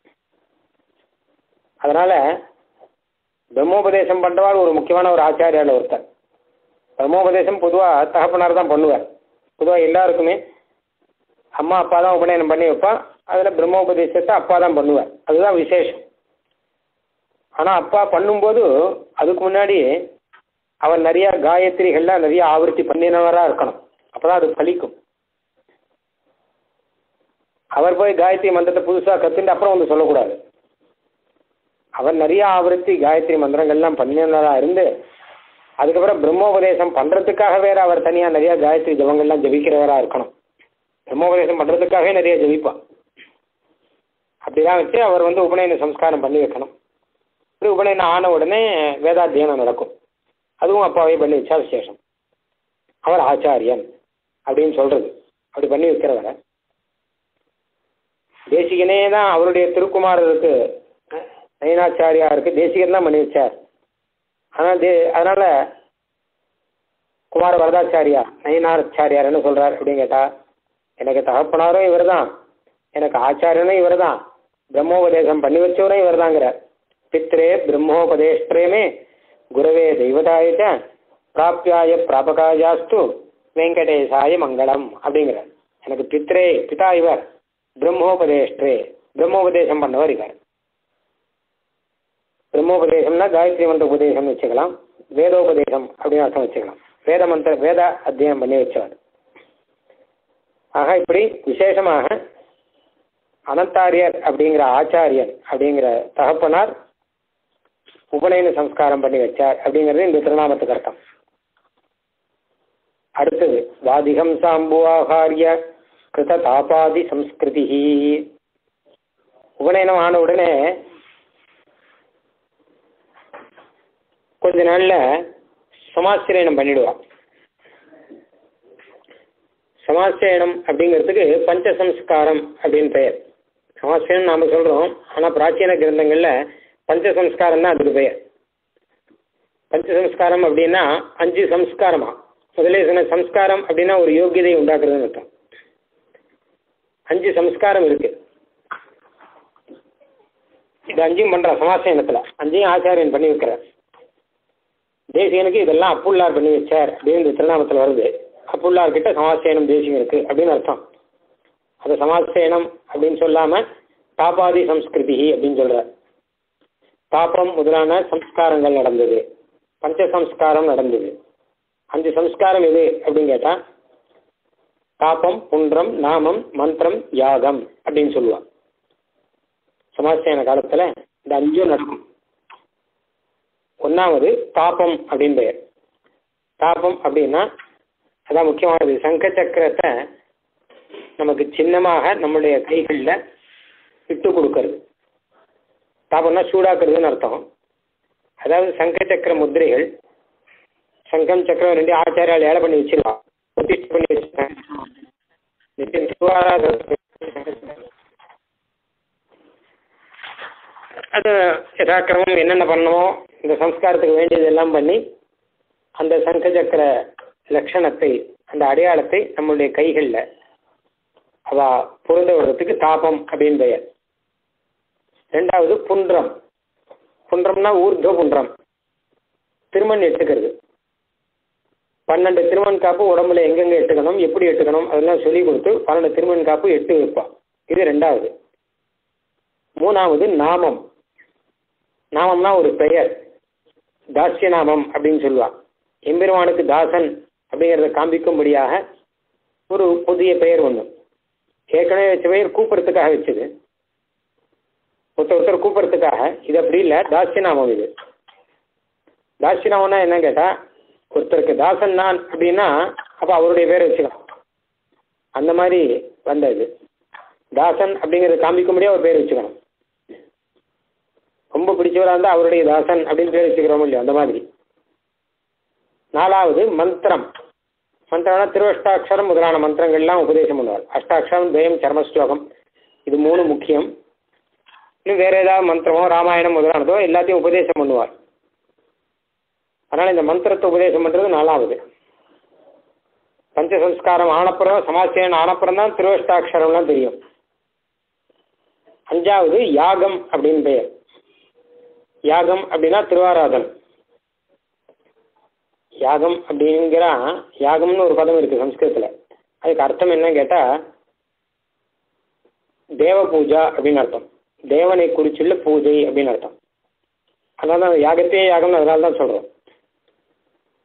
அதனால பிரம்மோபதேசம் பண்றவாள் ஒரு முக்கியமான ஒரு ஆச்சாரியால் ஒருத்தர். பிரம்மோபதேசம் பொதுவா தகப்பனார் தான் பண்ணுவார். பொதுவா எல்லாருக்குமே அம்மா அப்பா தான் உபநயனம் பண்ணி வைப்பா. அதுல பிரம்மோபதேசத்தை அப்பா தான் பண்ணுவார். அதுதான் விசேஷம். ஆனா அப்பா பண்ணும்போது அதுக்கு முன்னாடி அவர் நிறைய காயத்ரிகள்லாம் நிறைய ஆவர்த்தி பண்ணினவராக இருக்கணும். அப்பதான் அது பலிக்கும். அவர் போய் காயத்ரி மந்திரத்தை புதுசாக கற்றுட்டு அப்புறம் வந்து சொல்லக்கூடாது. அவர் நிறைய ஆவர்த்தி காயத்ரி மந்திரங்கள்லாம் பண்ணினவராக இருந்து அதுக்கப்புறம் பிரம்மோபதேசம் பண்ணுறதுக்காக வேற அவர் தனியாக நிறைய காயத்ரி ஜபங்கள்லாம் ஜபிக்கிறவராக இருக்கணும். பிரம்மோபதேசம் பண்ணுறதுக்காகவே நிறைய ஜபிப்பான். அப்படிதான் வச்சு அவர் வந்து உபநயன சம்ஸ்காரம் பண்ணி வைக்கணும். இப்படி உபநயனம் ஆன உடனே வேதாத்தியனம் நடக்கும். அதுவும் அப்பாவே பண்ணி வச்சா விசேஷம். அவர் ஆச்சாரியன் அப்படின்னு சொல்றது. அப்படி பண்ணி வைக்கிறவரை தேசிகனே தான் அவருடைய திருக்குமாரருக்கு நயனாச்சாரியாருக்கு தேசிகன் தான் பண்ணி வச்சார். அதனால குமார வரதாச்சாரியா நயனாச்சாரியார் என்ன சொல்றார் அப்படின்னு கேட்டா, எனக்கு தகப்பனாரும் இவர் தான், எனக்கு ஆச்சாரியனும் இவர் தான், பிரம்மோபதேசம் பண்ணி வச்சவரும் இவர் தாங்கிறார். பித்ரே பிரம்மோபதேஷ்டரேமே குரவே தெய்வதாயிட்ட பிராப்தியாய பிராபகாயாஸ்து வெங்கடேசாய மங்களம் அப்படிங்கிறார். எனக்கு பித்ரே பிதா இவர், பிரம்மோபதேஷ்டரே பிரம்மோபதேசம் பண்ணவர் இவர். பிரம்மோபதேசம்னா காயத்ரி மந்திர உபதேசம் வச்சுக்கலாம், வேதோபதேசம் அப்படின்னு அர்த்தம் வச்சுக்கலாம். வேத அத்தியனம் பண்ணி வச்சவர். ஆக இப்படி விசேஷமாக அனந்தாரியர் அப்படிங்கிற ஆச்சாரியன் அப்படிங்கிற தகப்பனார் உபநயன சம்ஸ்காரம் பண்ணி வச்சார் அப்படிங்கிறது இந்த திருநாமத்துக்கு அர்த்தம். அடுத்தது வாதிகம் சாம்புவாகாரிய கிருத தாபாதி சம்ஸ்கிருதி. உபநயனம் ஆன உடனே கொஞ்ச நாள்ல சமாசிரயணம் பண்ணிடுவான். சமாசிரயணம் அப்படிங்கிறதுக்கு பஞ்சசம்ஸ்காரம் அப்படின்னு பெயர். சமாசிரயணம் நாம சொல்றோம், ஆனா பிராச்சீன கிரந்தங்கள்ல பஞ்சசம்ஸ்காரம் தான் அதுக்கு பெயர். பஞ்சசம்ஸ்காரம் அப்படின்னா 5 சம்ஸ்காரமா. முதலே சொன்ன சம்ஸ்காரம் அப்படின்னா ஒரு யோகியதை உண்டாக்குறதுன்னு அர்த்தம். 5 சம்ஸ்காரம் இருக்கு. இது 5ம் பண்ற சமாசயனத்துல 5யும் ஆச்சாரியன் பண்ணி வைக்கிறார். தேசிகனுக்கு இதெல்லாம் அப்புள்ளார் பண்ணி வச்சார் அப்படின்னு இந்த திருநாமத்தில் வருது. அப்புள்ளார் கிட்ட சமாசயனம் தேசிகனுக்கு அப்படின்னு அர்த்தம். அது சமாசயனம் அப்படின்னு சொல்லாம தாபாதி சம்ஸ்கிருதி அப்படின்னு சொல்ற. தாபம் முதலான சம்ஸ்காரங்கள் நடந்தது, பஞ்ச சம்ஸ்காரம் நடந்தது. 5 சம்ஸ்காரம் எது அப்படின்னு கேட்டா தாபம், புன்றம், நாமம், மந்திரம், யாகம் அப்படின்னு சொல்லுவான். சமாசயன காலத்துல இந்த 5ம் நடக்கும். ஒன்னாவது தாபம் அப்படின்னு பெயர். தாபம் அப்படின்னா அதான் முக்கியமானது. சங்க சக்கரத்தை நமக்கு சின்னமாக நம்மளுடைய கைகளில் விட்டு கொடுக்கறது. தாபம்னா சூடாக்குறதுன்னு அர்த்தம். அதாவது சங்க சக்கர முத்திரைகள், சங்கம் சக்கரம் 2 ஆச்சாரியால் ஏழை பண்ணி வச்சிருவான், பண்ணி வச்சிருக்கேன். அது யதாக்கிரமம் என்னென்ன பண்ணணுமோ இந்த சம்ஸ்காரத்துக்கு வேண்டியதெல்லாம் பண்ணி அந்த சங்க சக்கர லட்சணத்தை, அந்த அடையாளத்தை நம்மளுடைய கைகளில் அவ பொருந்த விடுறதுக்கு தாபம் அப்படின்னு பெயர். 2வது புன்றம். புன்றம்னா ஊர்துவ புன்றம், திருமண் எட்டுக்கிறது. 12 திருமண் காப்பு உடம்புல எங்கெங்க எட்டுக்கணும், எப்படி எட்டுக்கணும் அதெல்லாம் சொல்லி கொடுத்து 12 திருமண் காப்பு எட்டு வைப்பான். இது 2வது. 3வது நாமம். நாமம்னா ஒரு பெயர், தாசிய நாமம் அப்படின்னு சொல்லுவான். எம்பெருமானுக்கு தாசன் அப்படிங்கிறத காண்பிக்கும்படியாக ஒரு புதிய பெயர் ஒன்று. ஏற்கனவே வச்ச பெயர் கூப்பிட்றதுக்காக வச்சது, ஒருத்தர் கூப்பிட்றதுக்காக. இது அப்படி இல்லை, தாசிய நாமம் இது. தாசிய நாமம்னா என்ன கேட்டால், ஒருத்தருக்கு தாசன் நான் அப்படின்னா அப்போ அவருடைய பேரை வச்சுக்கலாம். அந்த மாதிரி வந்தது. தாசன் அப்படிங்கிறத காண்பிக்கும்படியாக ஒரு பேர் வச்சுக்கணும். ரொம்ப பிடிச்சவராக இருந்தால் அவருடைய தாசன் அப்படின்னு பேர் வச்சுக்கிறோம் இல்லையா, அந்த மாதிரி. 4வது மந்திரம். மந்திரம்னா திருவஷ்டாட்சரம் முதலான மந்திரங்கள்லாம் உபதேசம் பண்ணுவார். அஷ்டாட்சரம், துவயம், சர்மஸ்லோகம், இது 3 முக்கியம். இன்னும் வேற ஏதாவது மந்திரமோ ராமாயணம் முதலானதோ எல்லாத்தையும் உபதேசம் பண்ணுவார். அதனால இந்த மந்திரத்தை உபதேசம் பண்றது 4வது. பஞ்சசம்ஸ்காரம் ஆனப்புறம், சமாசயனம் ஆனப்புறம் தான் திருவஷ்டாட்சரம்லாம் தெரியும். 5வது யாகம் அப்படின்னு பெயர். யாகம் அப்படின்னா திருவாராதன். யாகம் அப்படிங்கிற யாகம்னு ஒரு பதம் இருக்கு சம்ஸ்கிருதத்துல. அதுக்கு அர்த்தம் என்ன கேட்டா தேவ பூஜா அப்படின்னு அர்த்தம். தேவனை குறிச்சுள்ள பூஜை அப்படின்னு அர்த்தம். அதனால தான் யாகத்தையே யாகம்னு அதனால தான் சொல்றோம்.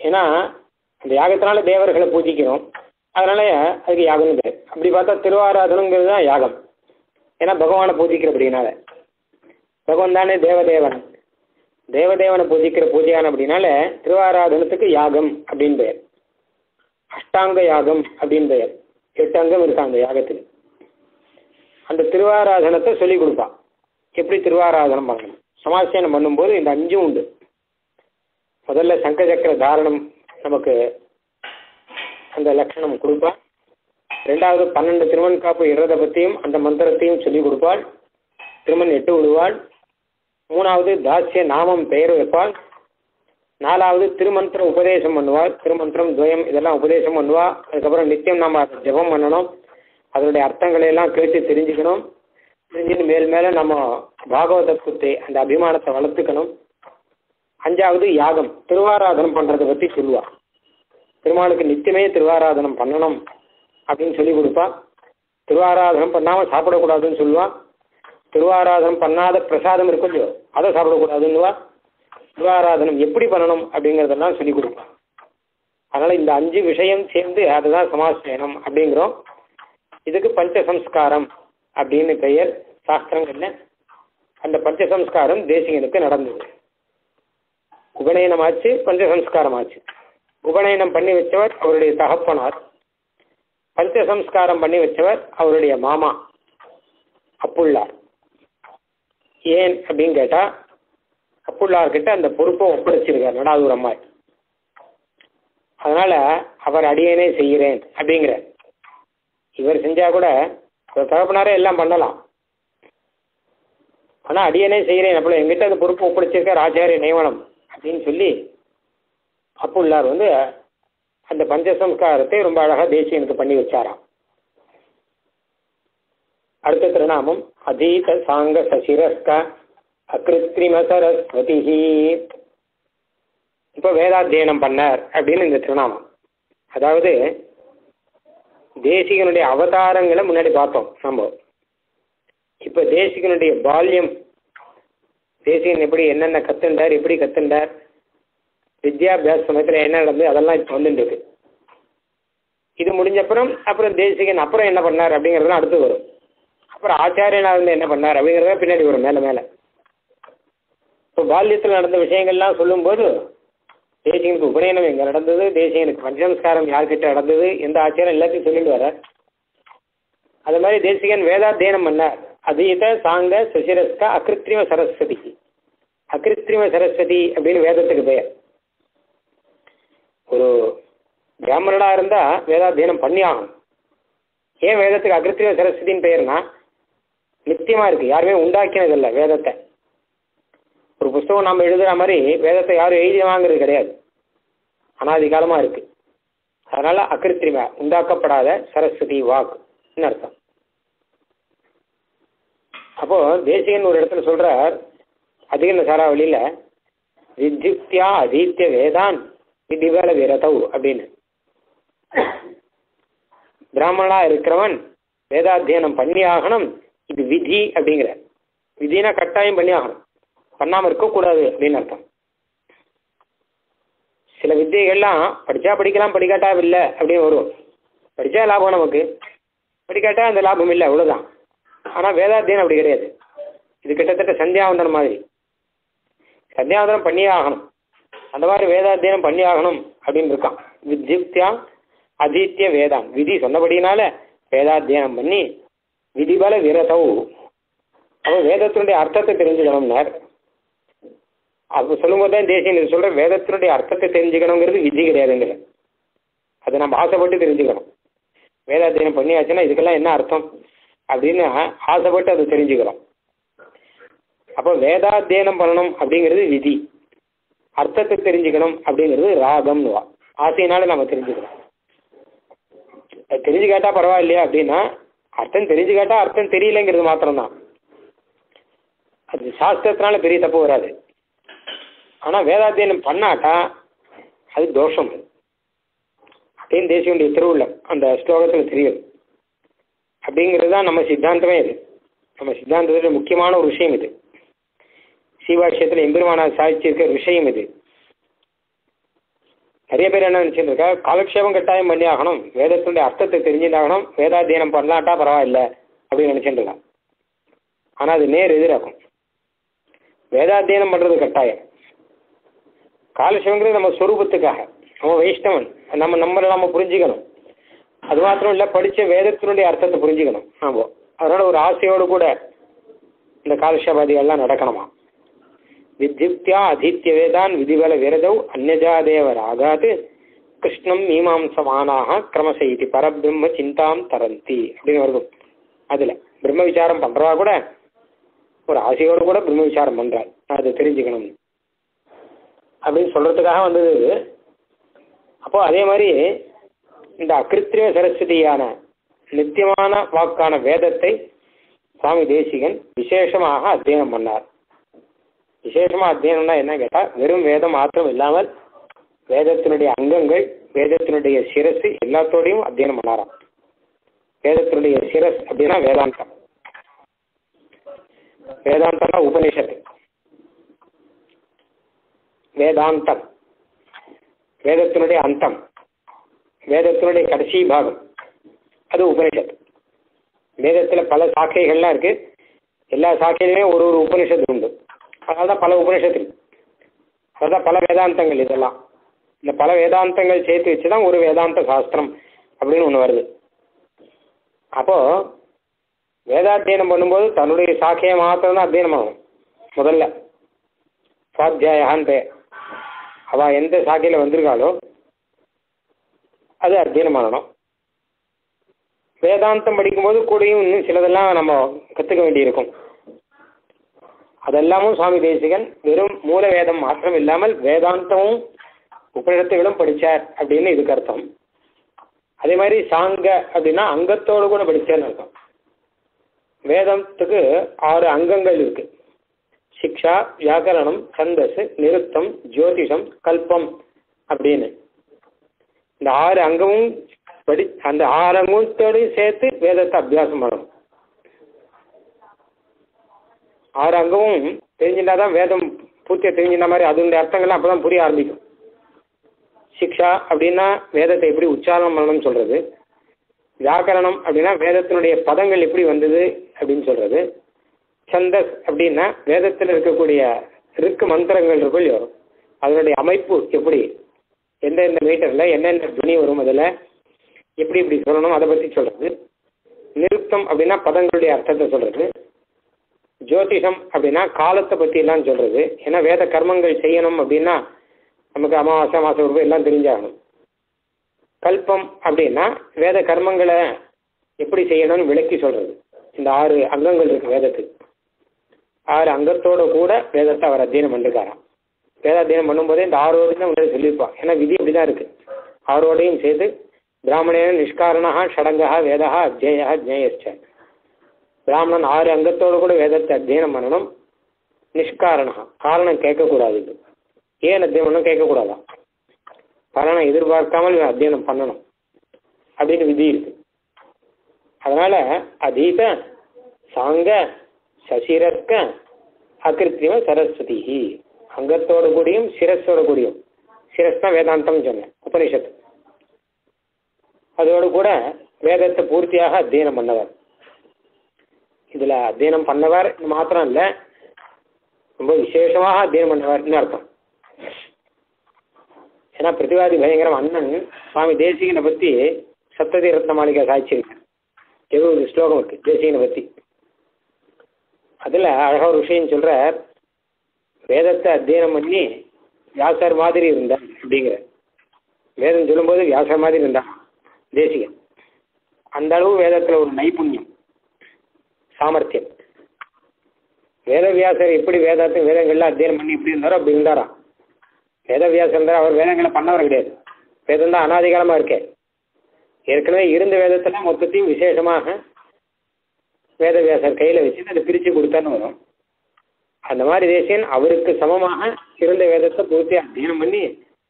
ஏன்னா அந்த யாகத்தினால தேவர்களை பூஜிக்கிறோம், அதனால அதுக்கு யாகம்னு பேர். அப்படி பார்த்தா திருவாராதனங்கிறது தான் யாகம். ஏன்னா பகவானை பூஜிக்கிறபடினால, பகவான் தானே தேவதேவன், தேவதேவனை பூஜிக்கிற பூஜையான அப்படின்னால திருவாராதனத்துக்கு யாகம் அப்படின்னு பெயர். அஷ்டாங்க யாகம் அப்படின்னு பெயர். 8 அங்கம் இருக்காங்க அந்த யாகத்துக்கு. அந்த திருவாராதனத்தை சொல்லிக் கொடுப்பான், எப்படி திருவாராதனம் பண்ணணும். சமாசேனம் பண்ணும்போது இந்த 5 உண்டு. முதல்ல சங்க சக்கர தாரணம் நமக்கு அந்த லட்சணம் கொடுப்பாள். 2வது 12 திருமண் காப்பு இடுறதை பற்றியும் அந்த மந்திரத்தையும் சொல்லிக் கொடுப்பாள். திருமண் 8 விடுவாள். 3வது தாசிய நாமம் பெயர் வைப்பாள். 4வது திருமந்திர உபதேசம் பண்ணுவாள். திருமந்திரம் துவயம் இதெல்லாம் உபதேசம் பண்ணுவா. அதுக்கப்புறம் நித்தியம் நாம் அதை ஜபம் பண்ணணும், அதனுடைய அர்த்தங்களை எல்லாம் கேட்டு தெரிஞ்சுக்கணும். தெரிஞ்சுன்னு மேல் மேலே நம்ம பாகவதத்தை அந்த அபிமானத்தை வளர்த்துக்கணும். 5வது யாகம், திருவாராதனம் பண்ணுறதை பற்றி சொல்லுவாள். பெருமாளுக்கு நித்தியமே திருவாராதனம் பண்ணணும் அப்படின்னு சொல்லி கொடுப்பா. திருவாராதனம் பண்ணாமல் சாப்பிடக்கூடாதுன்னு சொல்லுவாள். திருவாராதனம் பண்ணாத பிரசாதம் இருக்கும் இல்லையோ அதை சாப்பிடக்கூடாதுன்னுவா. திருவாராதனம் எப்படி பண்ணணும் அப்படிங்கிறதெல்லாம் சொல்லி கொடுப்பாள். அதனால் இந்த 5 விஷயம் சேர்ந்து அதுதான் சமாசேனம் அப்படிங்கிறோம். இதுக்கு பஞ்சசம்ஸ்காரம் அப்படின்னு பெயர் சாஸ்திரங்கள்ல. அந்த பஞ்சசம்ஸ்காரம் தேசிகனுக்கு நடந்தது. உபநயனம் ஆச்சு, பஞ்சசம்ஸ்காரம் ஆச்சு. உபநயனம் பண்ணி வச்சவர் அவருடைய தகப்பனார், பஞ்சசம்ஸ்காரம் பண்ணி வச்சவர் அவருடைய மாமா அப்புள்ளார். ஏன் அப்படின்னு கேட்டா, அப்புள்ளார்கிட்ட அந்த பொறுப்பை ஒப்படைச்சிருக்கார் நடாதூர் அம்மாள். அதனால அவர் அடியேனே செய்கிறேன் அப்படிங்கிற. இவர் செஞ்சா கூட அவர் தகப்பனாரே எல்லாம் பண்ணலாம், ஆனா அடியேனே செய்கிறேன் அப்போ எங்கிட்ட அந்த பொறுப்பை ஒப்படைச்சிருக்கார் ஆச்சாரிய நியமனம் அப்படின்னு சொல்லி அப்புள்ளார் அந்த பஞ்சசம்ஸ்காரத்தை ரொம்ப அழகா தேசியனுக்கு பண்ணி வச்சாராம். அடுத்த திருநாமம் அதீத சாங்க சசிரஸ்க அகிருத்ரிம சரஸ்வதி. இப்போ வேதாத்தியனம் பண்ணார் அப்படின்னு இந்த திருநாமம். அதாவது தேசிகனுடைய அவதாரங்களை முன்னாடி பார்த்தோம் நம்ம. இப்போ தேசிகனுடைய பால்யம், தேசிகன் எப்படி என்னென்ன கத்துண்டார், எப்படி கத்துண்டார், வித்யாபியாச சமயத்தில் என்ன நடந்தது, அதெல்லாம் இப்போ வந்துருக்கு. இது முடிஞ்சப்புறம் அப்புறம் தேசிகன் அப்புறம் என்ன பண்ணார் அப்படிங்கிறது அடுத்து வரும். அப்புறம் ஆச்சாரியனாக இருந்து என்ன பண்ணார் அப்படிங்கிறத பின்னாடி வரும் மேலே மேலே. இப்போ பால்யத்தில் நடந்த விஷயங்கள்லாம் சொல்லும்போது தேசிகனுக்கு உபநயனம் எங்கே நடந்தது, தேசிகனுக்கு பஞ்சசம்ஸ்காரம் யார்கிட்ட நடந்தது, எந்த ஆச்சாரம் எல்லாத்தையும் சொல்லிட்டு வர. அது மாதிரி தேசிகன் வேதாத்தியனம் பண்ணார். அதீத சாங்க சுசிரஸ்க அகிருத்ரிம சரஸ்வதி. அகிருத்ரிம சரஸ்வதி அப்படின்னு வேதத்துக்கு பெயர். ஒரு பிராமணனா இருந்தா வேதாத்தியனம் பண்ணி ஆகணும். ஏன் வேதத்துக்கு அகிருத்ரிம சரஸ்வதின்னு பெயர்னா, நித்தியமா இருக்கு, யாருமே உண்டாக்கினதில்லை வேதத்தை. ஒரு புஸ்தகம் நம்ம எழுதுற மாதிரி வேதத்தை யாரும் எழுதி வாங்குறது கிடையாது, அனாதி காலமா இருக்கு. அதனால அகிருத்ரிம உண்டாக்கப்படாத சரஸ்வதி வாக்குன்னு அர்த்தம். அப்போ தேசிகன் ஒரு இடத்துல சொல்றார் அதிகன சாராவளியில, வித்யுக்தியா அதீத்திய வேதான் விதிவேல விரதவு அப்படின்னு. பிராமணா இருக்கிறவன் வேதாத்தியனம் பண்ணி ஆகணும், இது விதி அப்படிங்கிற. விதினா கட்டாயம் பண்ணி ஆகணும், பண்ணாமல் இருக்கக்கூடாது அப்படின்னு அர்த்தம். சில வித்தியைகள்லாம் படித்தா படிக்கலாம், படிக்காட்டா இல்லை அப்படின்னு வரும். படித்தா லாபம் நமக்கு, படிக்காட்டா அந்த லாபம் இல்லை, அவ்வளோதான். ஆனால் வேதாத்தியனம் அப்படி கிடையாது. இது கிட்டத்தட்ட சந்தியாவந்தனம் மாதிரி. சந்தியாவந்தனம் பண்ணியே ஆகணும், அந்த மாதிரி வேதாத்தியனம் பண்ணி ஆகணும் அப்படின்னு இருக்கான். வித்யுக்தியா அதீத்திய வேதாம், விதி சொன்னபடினால வேதாத்தியனம் பண்ணி விதிபல விரதவு. அப்போ வேதத்தினுடைய அர்த்தத்தை தெரிஞ்சுக்கணும்னார். அப்போ சொல்லும்போது தான் தேசியன் சொல்ற வேதத்தினுடைய அர்த்தத்தை தெரிஞ்சுக்கணுங்கிறது விதி கிடையாதுங்கிற. அதை நம்ம ஆசைப்பட்டு தெரிஞ்சுக்கணும். வேதாத்தியனம் பண்ணியாச்சுன்னா இதுக்கெல்லாம் என்ன அர்த்தம் அப்படின்னு ஆசைப்பட்டு அதை தெரிஞ்சுக்கிறோம். அப்போ வேதாத்தியனம் பண்ணணும் அப்படிங்கிறது விதி, அர்த்தத்தை தெரிஞ்சுக்கணும் அப்படிங்கிறது ராகம்னு ஆசையினால நம்ம தெரிஞ்சுக்கிறோம். தெரிஞ்சு கேட்டா பரவாயில்லையா அப்படின்னா, அர்த்தம் தெரிஞ்சு கேட்டா அர்த்தம் தெரியலைங்கிறது மாத்திரம்தான். அது சாஸ்திரத்தினால பெரிய தப்பு வராது. ஆனால் வேதாத்தியனம் பண்ணாட்டா அது தோஷம் அப்படின்னு தேசியனுடைய திருவுள்ளம் அந்த ஸ்லோகத்தில் தெரியும். அப்படிங்கிறது தான் நம்ம சித்தாந்தமே. இது நம்ம சித்தாந்தத்தில் முக்கியமான ஒரு விஷயம். இது சீவாட்சியத்தில் எம்பெருமானார் சாதிச்சிருக்கிற விஷயம். இது நிறைய பேர் என்ன நினச்சிட்டு இருக்கா, காலக்ஷேபம் கட்டாயம் பண்ணி ஆகணும், வேதத்தினுடைய அர்த்தத்தை தெரிஞ்சுட்டாகணும், வேதாத்தியனம் பண்ணலாட்டா பரவாயில்லை அப்படின்னு நினச்சிட்டு இருக்கா. ஆனால் அது நேர் எதிராகும். வேதாத்தியனம் பண்ணுறது கட்டாயம். காலக்ஷேபங்கிறது நம்ம ஸ்வரூபத்துக்காக, நம்ம வைஷ்ணவன், நம்மளை நம்ம புரிஞ்சுக்கணும். அது மாத்திரம் இல்லை, படித்த வேதத்தினுடைய அர்த்தத்தை புரிஞ்சுக்கணும். ஆமாம், அதனால் ஒரு ஆசையோடு கூட இந்த காலக்ஷேபாதிகள்லாம் நடக்கணுமா. வித்யுக்தியா அதீத்திய வேதான் விதிபல விரதவ் அந்நஜாதேவர் ஆகாது கிருஷ்ணம் மீமாம்சமானாக கிரமசெய்தி பரபிரம்ம சிந்தாம் தரந்தி அப்படின்னு வருது. அதில் பிரம்ம விசாரம் பண்ணுறவா கூட ஒரு ஆசையோடு கூட பிரம்ம விசாரம் பண்ணுறாள், அதை தெரிஞ்சுக்கணும் அப்படின்னு சொல்கிறதுக்காக வந்தது. அப்போ அதே மாதிரி இந்த அகிருத்திரிம சரஸ்வதியான நித்தியமான வாக்கான வேதத்தை சுவாமி தேசிகன் விசேஷமாக அத்தியனம் பண்ணார். விசேஷமாக அத்தியனம்னா என்ன கேட்டால், வெறும் வேதம் மாத்திரம் இல்லாமல் வேதத்தினுடைய அங்கங்கள், வேதத்தினுடைய சிரசு எல்லாத்தோடையும் அத்தியனம் பண்ணாராம். வேதத்தினுடைய சிரஸ் அப்படின்னா வேதாந்தம். வேதாந்தம்னா உபனிஷத்து. வேதாந்தம் வேதத்தினுடைய அந்தம், வேதத்தினுடைய கடைசி பாகம், அது உபனிஷத்து. வேதத்தில் பல சாக்கைகள்லாம் இருக்கு. எல்லா சாக்கையிலுமே ஒரு ஒரு உபனிஷத்து உண்டு. அதனால தான் பல உபனிஷத்து இருக்கு. அதுதான் பல வேதாந்தங்கள். இதெல்லாம் இந்த பல வேதாந்தங்கள் சேர்த்து வச்சு தான் ஒரு வேதாந்த சாஸ்திரம் அப்படின்னு ஒன்று வருது. அப்போது வேதாத்தியனம் பண்ணும்போது தன்னுடைய சாக்கையை மாத்திரம் தான் அத்தியனம் ஆகும். முதல்ல சுவாத்தியாயான்னு பேர். அவள் எந்த சாக்கையில் வந்திருக்காளோ அது அத்தியனம் பண்ணணும். வேதாந்தம் படிக்கும்போது கூடயும் இன்னும் சிலதெல்லாம் நம்ம கற்றுக்க வேண்டியிருக்கும். அதெல்லாமும் சுவாமி தேசிகன் வெறும் மூல வேதம் மாத்திரம் இல்லாமல் வேதாந்தமும் உபநிஷத்துகளும் படித்தார் அப்படின்னு இதுக்கு அர்த்தம். அதே மாதிரி சாங்க அப்படின்னா அங்கத்தோடு கூட படித்தார்னு அர்த்தம். வேதத்துக்கு 6 அங்கங்கள் இருக்கு. சிக்ஷா, வியாக்கரணம், சந்தஸ், நிருத்தம், ஜோதிஷம், கல்பம் அப்படின்னு இந்த 6 அங்கமும் அந்த 6 அங்கத்தோடு சேர்த்து வேதத்தை அபியாசம் பண்ணணும். 6 அங்கமும் தெரிஞ்சுட்டா தான் வேதம் பூர்த்தியாக தெரிஞ்சுட்ட மாதிரி அதனுடைய அர்த்தங்கள்லாம் அப்போ தான் புரிய ஆரம்பிக்கும். சிக்ஷா அப்படின்னா வேதத்தை எப்படி உச்சாரணம் பண்ணணும்னு சொல்கிறது. வியாக்கரணம் அப்படின்னா வேதத்தினுடைய பதங்கள் எப்படி வந்தது அப்படின்னு சொல்கிறது. சந்தஸ் அப்படின்னா வேதத்தில் இருக்கக்கூடிய ருக்கு மந்திரங்கள் இருக்கும் இல்லையோ, அதனுடைய அமைப்பு எப்படி, எந்தெந்த மீட்டரில் என்னென்ன துணி வரும், அதில் எப்படி இப்படி சொல்லணும் அதை பற்றி சொல்கிறது. நிருத்தம் அப்படின்னா பதங்களுடைய அர்த்தத்தை சொல்கிறது. ஜோதிஷம் அப்படின்னா காலத்தை பற்றி எல்லாம் சொல்கிறது. ஏன்னா வேத கர்மங்கள் செய்யணும் அப்படின்னா நமக்கு அமாவாசை மாச உருவம் எல்லாம் தெரிஞ்சாகணும். கல்பம் அப்படின்னா வேத கர்மங்களை எப்படி செய்யணும்னு விளக்கி சொல்கிறது. இந்த 6 அங்கங்கள் இருக்குது வேதத்துக்கு. 6 அங்கத்தோடு கூட வேதத்தை அவர் அத்தியனம் பண்ணிருக்காராம். வேதாத்தியனம் பண்ணும்போதே இந்த 6 தான் உங்களை சொல்லியிருப்பான். ஏன்னா விதி அப்படி தான் இருக்குது. 6 சேர்த்து பிராமணேன நிஷ்காரணா ஷடங்கா வேதா அத்தியா ஜேயச்ச. பிராமணன் 6 அங்கத்தோடு கூட வேதத்தை அத்தியனம் பண்ணணும். நிஷ்காரணா, காரணம் கேட்கக்கூடாது. இது ஏன் அத்தியனம் பண்ணணும் கேட்கக்கூடாதான். காரணம் எதிர்பார்க்காமல் அத்தியனம் பண்ணணும் அப்படின்னு விதி இருக்கு. அதனால அதீத சாங்க சசிரஸ்க அகிருத்திம சரஸ்வதி, அங்கத்தோடு கூடியும் சிரஸோடு கூடியும், சிரஸ் தான் வேதாந்தம் சொன்னேன் உபனிஷத்து, அதோடு கூட வேதத்தை பூர்த்தியாக அத்தியனம் பண்ணவர். இதில் அத்தியனம் பண்ணவர் மாத்திரம் இல்லை, ரொம்ப விசேஷமாக அத்தியனம் பண்ணவர்னு அர்த்தம். ஏன்னா பிரதிவாதி பயங்கரம் அண்ணன் சுவாமி தேசிகனை பற்றி சப்ததி ரத்ன மாளிகை சாய்ச்சிருக்கு. 70 ஸ்லோகம் இருக்கு தேசிகனை பற்றி. அதில் அழகாக ஒரு விஷயம் சொல்கிறார். வேதத்தை அத்தியனம் பண்ணி வியாசர் மாதிரி இருந்தார் அப்படிங்கிற. வேதம் சொல்லும்போது வியாசர் மாதிரி இருந்தான் தேசிகன். அந்த அளவு வேதத்தில் ஒரு நைபுண்ணியம், சாமர்த்தியம். வேதவியாசர் எப்படி வேதங்கள்லாம் அத்தியனம் பண்ணி இப்படி இருந்தாரோ அப்படி இருந்தாராம். வேதவியாசர் இருந்தார். அவர் வேதங்களை பண்ணவர் கிடையாது. வேதம் தான் அனாதிகாலமாக இருக்கே. ஏற்கனவே இருந்த வேதத்தில் மொத்தத்தையும் விசேஷமாக வேதவியாசர் கையில் வச்சு அதை பிரித்து கொடுத்தான்னு வரும். அந்த மாதிரி தேசியன் அவருக்கு சமமாக இருந்த வேதத்தை பூர்த்தி அத்தியனம் பண்ணி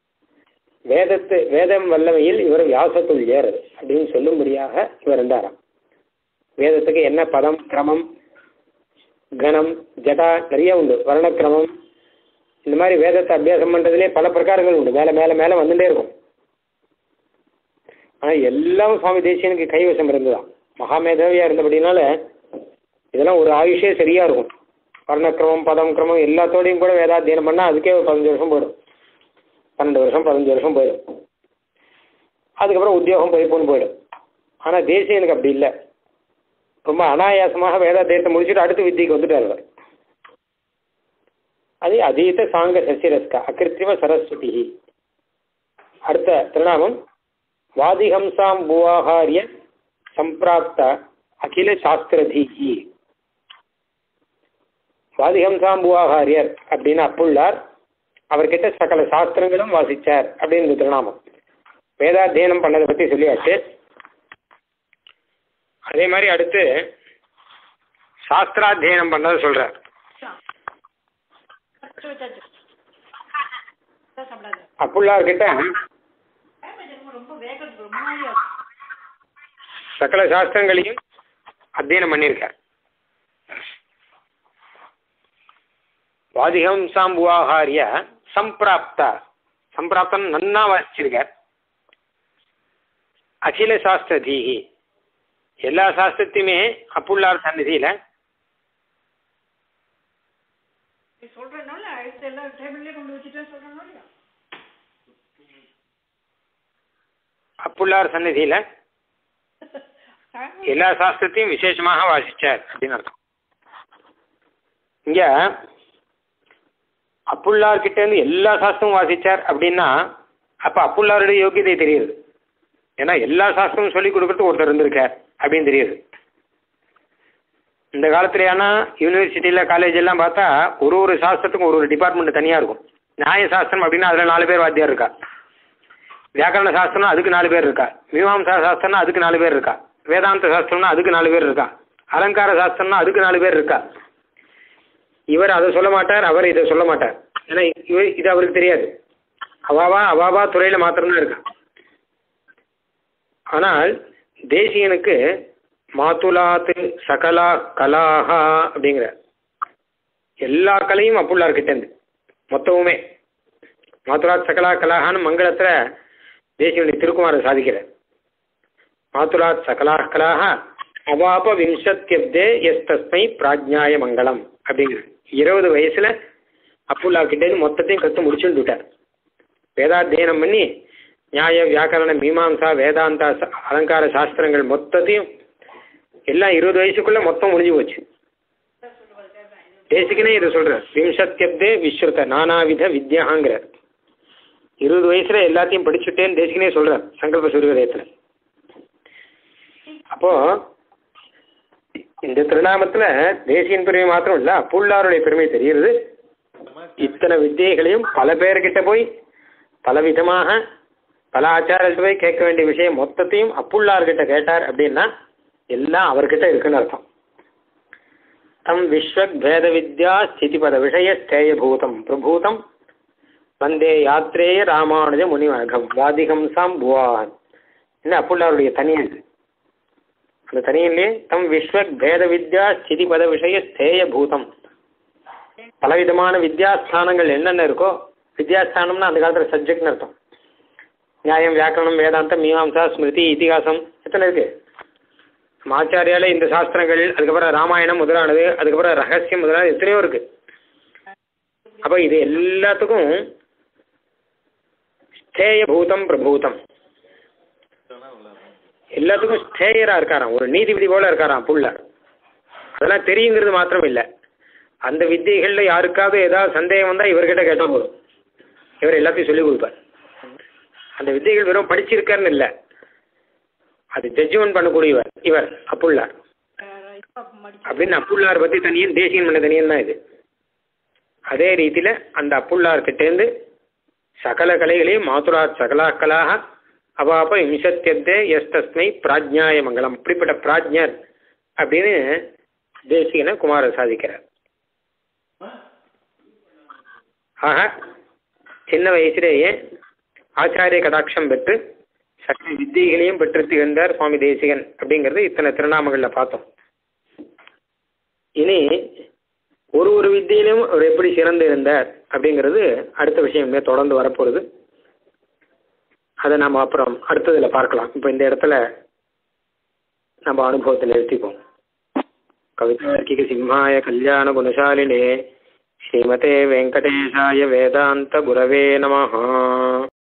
வேதம் வல்லமையில் இவர் வியாசத்துள் ஏறது அப்படின்னு சொல்லும்படியாக இவர் இருந்தாராம். வேதத்துக்கு என்ன பதம், கிரமம், கணம், ஜடா நிறைய உண்டு. வர்ணக்கிரமம் இந்த மாதிரி வேதத்தை அபியாசம் பண்ணுறதுலேயே பல பிரகாரங்கள் உண்டு, மேலே மேலே மேலே வந்துட்டே இருக்கும். ஆனால் எல்லாம் சுவாமி தேசிகனுக்கு கைவசம் இருந்துதான், மகாமேதாவியாக இருந்தபடினால இதெல்லாம் ஒரு ஆயுஷே சரியாக இருக்கும். வர்ணக்கிரமம் பதம் கிரமம் எல்லாத்தோடையும் கூட வேதாத்தியனம் பண்ணால் அதுக்கே ஒரு 15 வருஷம் போயிடும், 12 வருஷம் 15 வருஷம் போயிடும். அதுக்கப்புறம் உத்தியோகம் படிப்புன்னு போயிடும். ஆனால் தேசிகனுக்கு அப்படி இல்லை, ரொம்ப அனாயாசமாக வேதாத்தியத்தை முடிச்சுட்டு அடுத்த வித்தியக்கு வந்துட்டார் அவர். அது அதீத சாங்க சசிரஸ்கா அகிருத்திம சரஸ்வதி. அடுத்த திருநாமம் வாதிஹம்சாம் புவாகாரிய சம்பிராப்த அகில சாஸ்திரதீகி. வாதிஹம்சாம் புவாகாரியர் அப்படின்னு அப்புள்ளார், அவர்கிட்ட சகல சாஸ்திரங்களும் வாசிச்சார் அப்படின்னு இந்த திருநாமம். வேதாத்தியனம் பண்ணதை பற்றி சொல்லியாச்சு. அதே மாதிரி அடுத்து சாஸ்திராத்தியனம் பண்ணதை சொல்றார். அப்புள்ளார்கிட்ட சகல சாஸ்திரங்களையும் அத்தியனம் பண்ணியிருக்கார். வாதிஹம்சாம்புவாகாரிய சம்பிராப்தா, சம்பிராப்தம் நன்னா வாசிச்சிருக்கார். அகில சாஸ்திரதீகி, எல்லா சாஸ்திரத்தையுமே அப்புள்ளார் சந்நிதியில அப்புள்ளார் சந்நிதியில எல்லா சாஸ்திரத்தையும் விசேஷமாக வாசிச்சார் அப்படின்னு அர்த்தம். இங்க அப்புள்ளார் கிட்ட இருந்து எல்லா சாஸ்திரமும் வாசிச்சார் அப்படின்னா அப்ப அப்புள்ளாருடைய யோகியதை தெரியுது. ஏன்னா எல்லா சாஸ்திரமும் சொல்லிக் கொடுக்கறது ஒருத்தர் இருந்திருக்கார் அப்படின்னு தெரியுது. இந்த காலத்துலயானா யூனிவர்சிட்டியில் காலேஜ் எல்லாம் பார்த்தா ஒரு சாஸ்திரத்துக்கும் ஒரு டிபார்ட்மெண்ட் தனியாக இருக்கும். நியாய சாஸ்திரம் அப்படின்னா அதில் 4 பேர் வாத்தியார் இருக்கா, வியாக்கரண சாஸ்திரம்னா அதுக்கு 4 பேர் இருக்கா, மீமாம்சா சாஸ்திரம்னா அதுக்கு 4 பேர் இருக்கா, வேதாந்த சாஸ்திரம்னா அதுக்கு 4 பேர் இருக்கா, அலங்கார சாஸ்திரம்னா அதுக்கு 4 பேர் இருக்கா. இவர் அதை சொல்ல மாட்டார், அவர் இதை சொல்ல மாட்டார். ஏன்னா இது அவருக்கு தெரியாது. அவாவா துறையில் மாத்திரம்தான் இருக்கா. ஆனால் தேசிகனுக்கு மாத்துலாத்து சகலா கலாஹா அப்படிங்கிற எல்லா கலையும் அப்புள்ளார் கிட்டேருந்து மொத்தமுமே. மாத்துலாத் சகலா கலாஹான்னு மங்களத்துல தேசிகனுடைய திருக்குமாரர் சாதிக்கிறார். மாத்துலாத் சகலா கலாஹ அவாப விம்சத்யப்தே எஸ் தஸ்மை பிராஜ்ஞாய மங்களம் அப்படிங்கிற 20 வயசுல அப்புள்ளார் கிட்டேருந்து மொத்தத்தையும் கற்று முடிச்சுட்டு விட்டார். வேதாத்தியனம் பண்ணி நியாய வியாக்கரண மீமாம்சா வேதாந்தா அலங்கார சாஸ்திரங்கள் மொத்தத்தையும் எல்லாம் 20 வயசுக்குள்ள மொத்தம் முடிஞ்சு போச்சு. தேசிகனே இதை சொல்றார், விம்சத்யப்தே விஸ்ருத நானாவித வித்யாங்கிறார். 20 வயசுல எல்லாத்தையும் படிச்சுட்டேன்னு தேசிகனே சொல்றார் சங்கல்ப சூரியோதயத்துல. அப்போ இந்த திருநாமத்துல தேசியன் பெருமை மாத்திரம் இல்ல, அப்புள்ளாருடைய பெருமை தெரிகிறது. இத்தனை வித்தியைகளையும் பல பேர்கிட்ட போய் பலவிதமாக பல ஆச்சாரத்தை போய் கேட்க வேண்டிய விஷயம் மொத்தத்தையும் அப்புள்ளார்கிட்ட கேட்டார் அப்படின்னா எல்லாம் அவர்கிட்ட இருக்குன்னு அர்த்தம். தம் விஸ்வக் பேத வித்யா ஸ்திதிபத விஷய ஸ்தேயபூதம் பிரபூதம் வந்தே யாத்ரேய ராமானுஜ முனிவகம் வாதிஹம்சாம் புவான். என்ன அப்புள்ளாருடைய தனியன். அந்த தனியன்லேயே தம் விஸ்வக் பேத வித்யா ஸ்திதிபத விஷய ஸ்தேயபூதம், பலவிதமான வித்யாஸ்தானங்கள் என்னென்ன இருக்கோ, வித்யாஸ்தானம்னா அந்த காலத்தில் சப்ஜெக்ட்னு அர்த்தம். நியாயம் வியாக்கரணம் வேதாந்தம் மீமாம்சா ஸ்மிருதி இதிகாசம் எத்தனை இருக்கு. ஆச்சாரியால இந்த சாஸ்திரங்கள், அதுக்கப்புறம் ராமாயணம் முதலானது, அதுக்கப்புறம் ரகசியம் முதலானது எத்தனையோ இருக்கு. அப்ப இது எல்லாத்துக்கும் ஸ்தேய பூதம் பிரபூதம், எல்லாத்துக்கும் ஸ்தேயரா இருக்காராம், ஒரு நீதிபதி போல இருக்காராம் புள்ளார். அதெல்லாம் தெரியுங்கிறது மாத்திரம் இல்லை, அந்த வித்தியைகள்ல யாருக்காவது ஏதாவது சந்தேகம் வந்தா இவர்கிட்ட கேட்டால் போதும், இவர் எல்லாத்தையும் சொல்லிக் கொடுப்பார். அந்த வித்தியைகள் வெறும் படிச்சிருக்காருன்னு இல்லை, அது ஜட்ஜ்மெண்ட் பண்ணக்கூடியவர் இவர் அப்புள்ளார். அப்படின்னு அப்புள்ளார் பத்தி தனியன் தேசியன் பண்ண தனியன் தான் இது. அதே ரீதியில அந்த அப்புள்ளார் கிட்டேருந்து சகல கலைகளையும் மாதுராத் சகலா கலாக அவாப்ப விம்சத்யத்தே எஸ் தஸ்மை பிராஜ்ஞாய மங்கலம், இப்படிப்பட்ட பிராஜ்ஞர் அப்படின்னு தேசிகனை குமாரர் சாதிக்கிறார். ஆக சின்ன வயசுலேயே ஆச்சாரிய கடாட்சம் பெற்று சகல வித்தியைகளையும் பெற்று திகழ்ந்தார் சுவாமி தேசிகன் அப்படிங்கிறது இத்தனை திருநாமங்களில் பார்த்தோம். இனி ஒரு வித்தியிலும் அவர் எப்படி சிறந்து இருந்தார் அப்படிங்கிறது அடுத்த விஷயமே தொடர்ந்து வரப்போகுது. அதை நாம் அப்புறம் அடுத்ததில் பார்க்கலாம். இப்போ இந்த இடத்துல நம்ம அனுபவத்தில் நிறுத்திப்போம். கவிதார்க்கிக சிம்ஹாய கல்யாண குணசாலினே ஸ்ரீமதே வெங்கடேஷாய வேதாந்த குரவே நமஹ.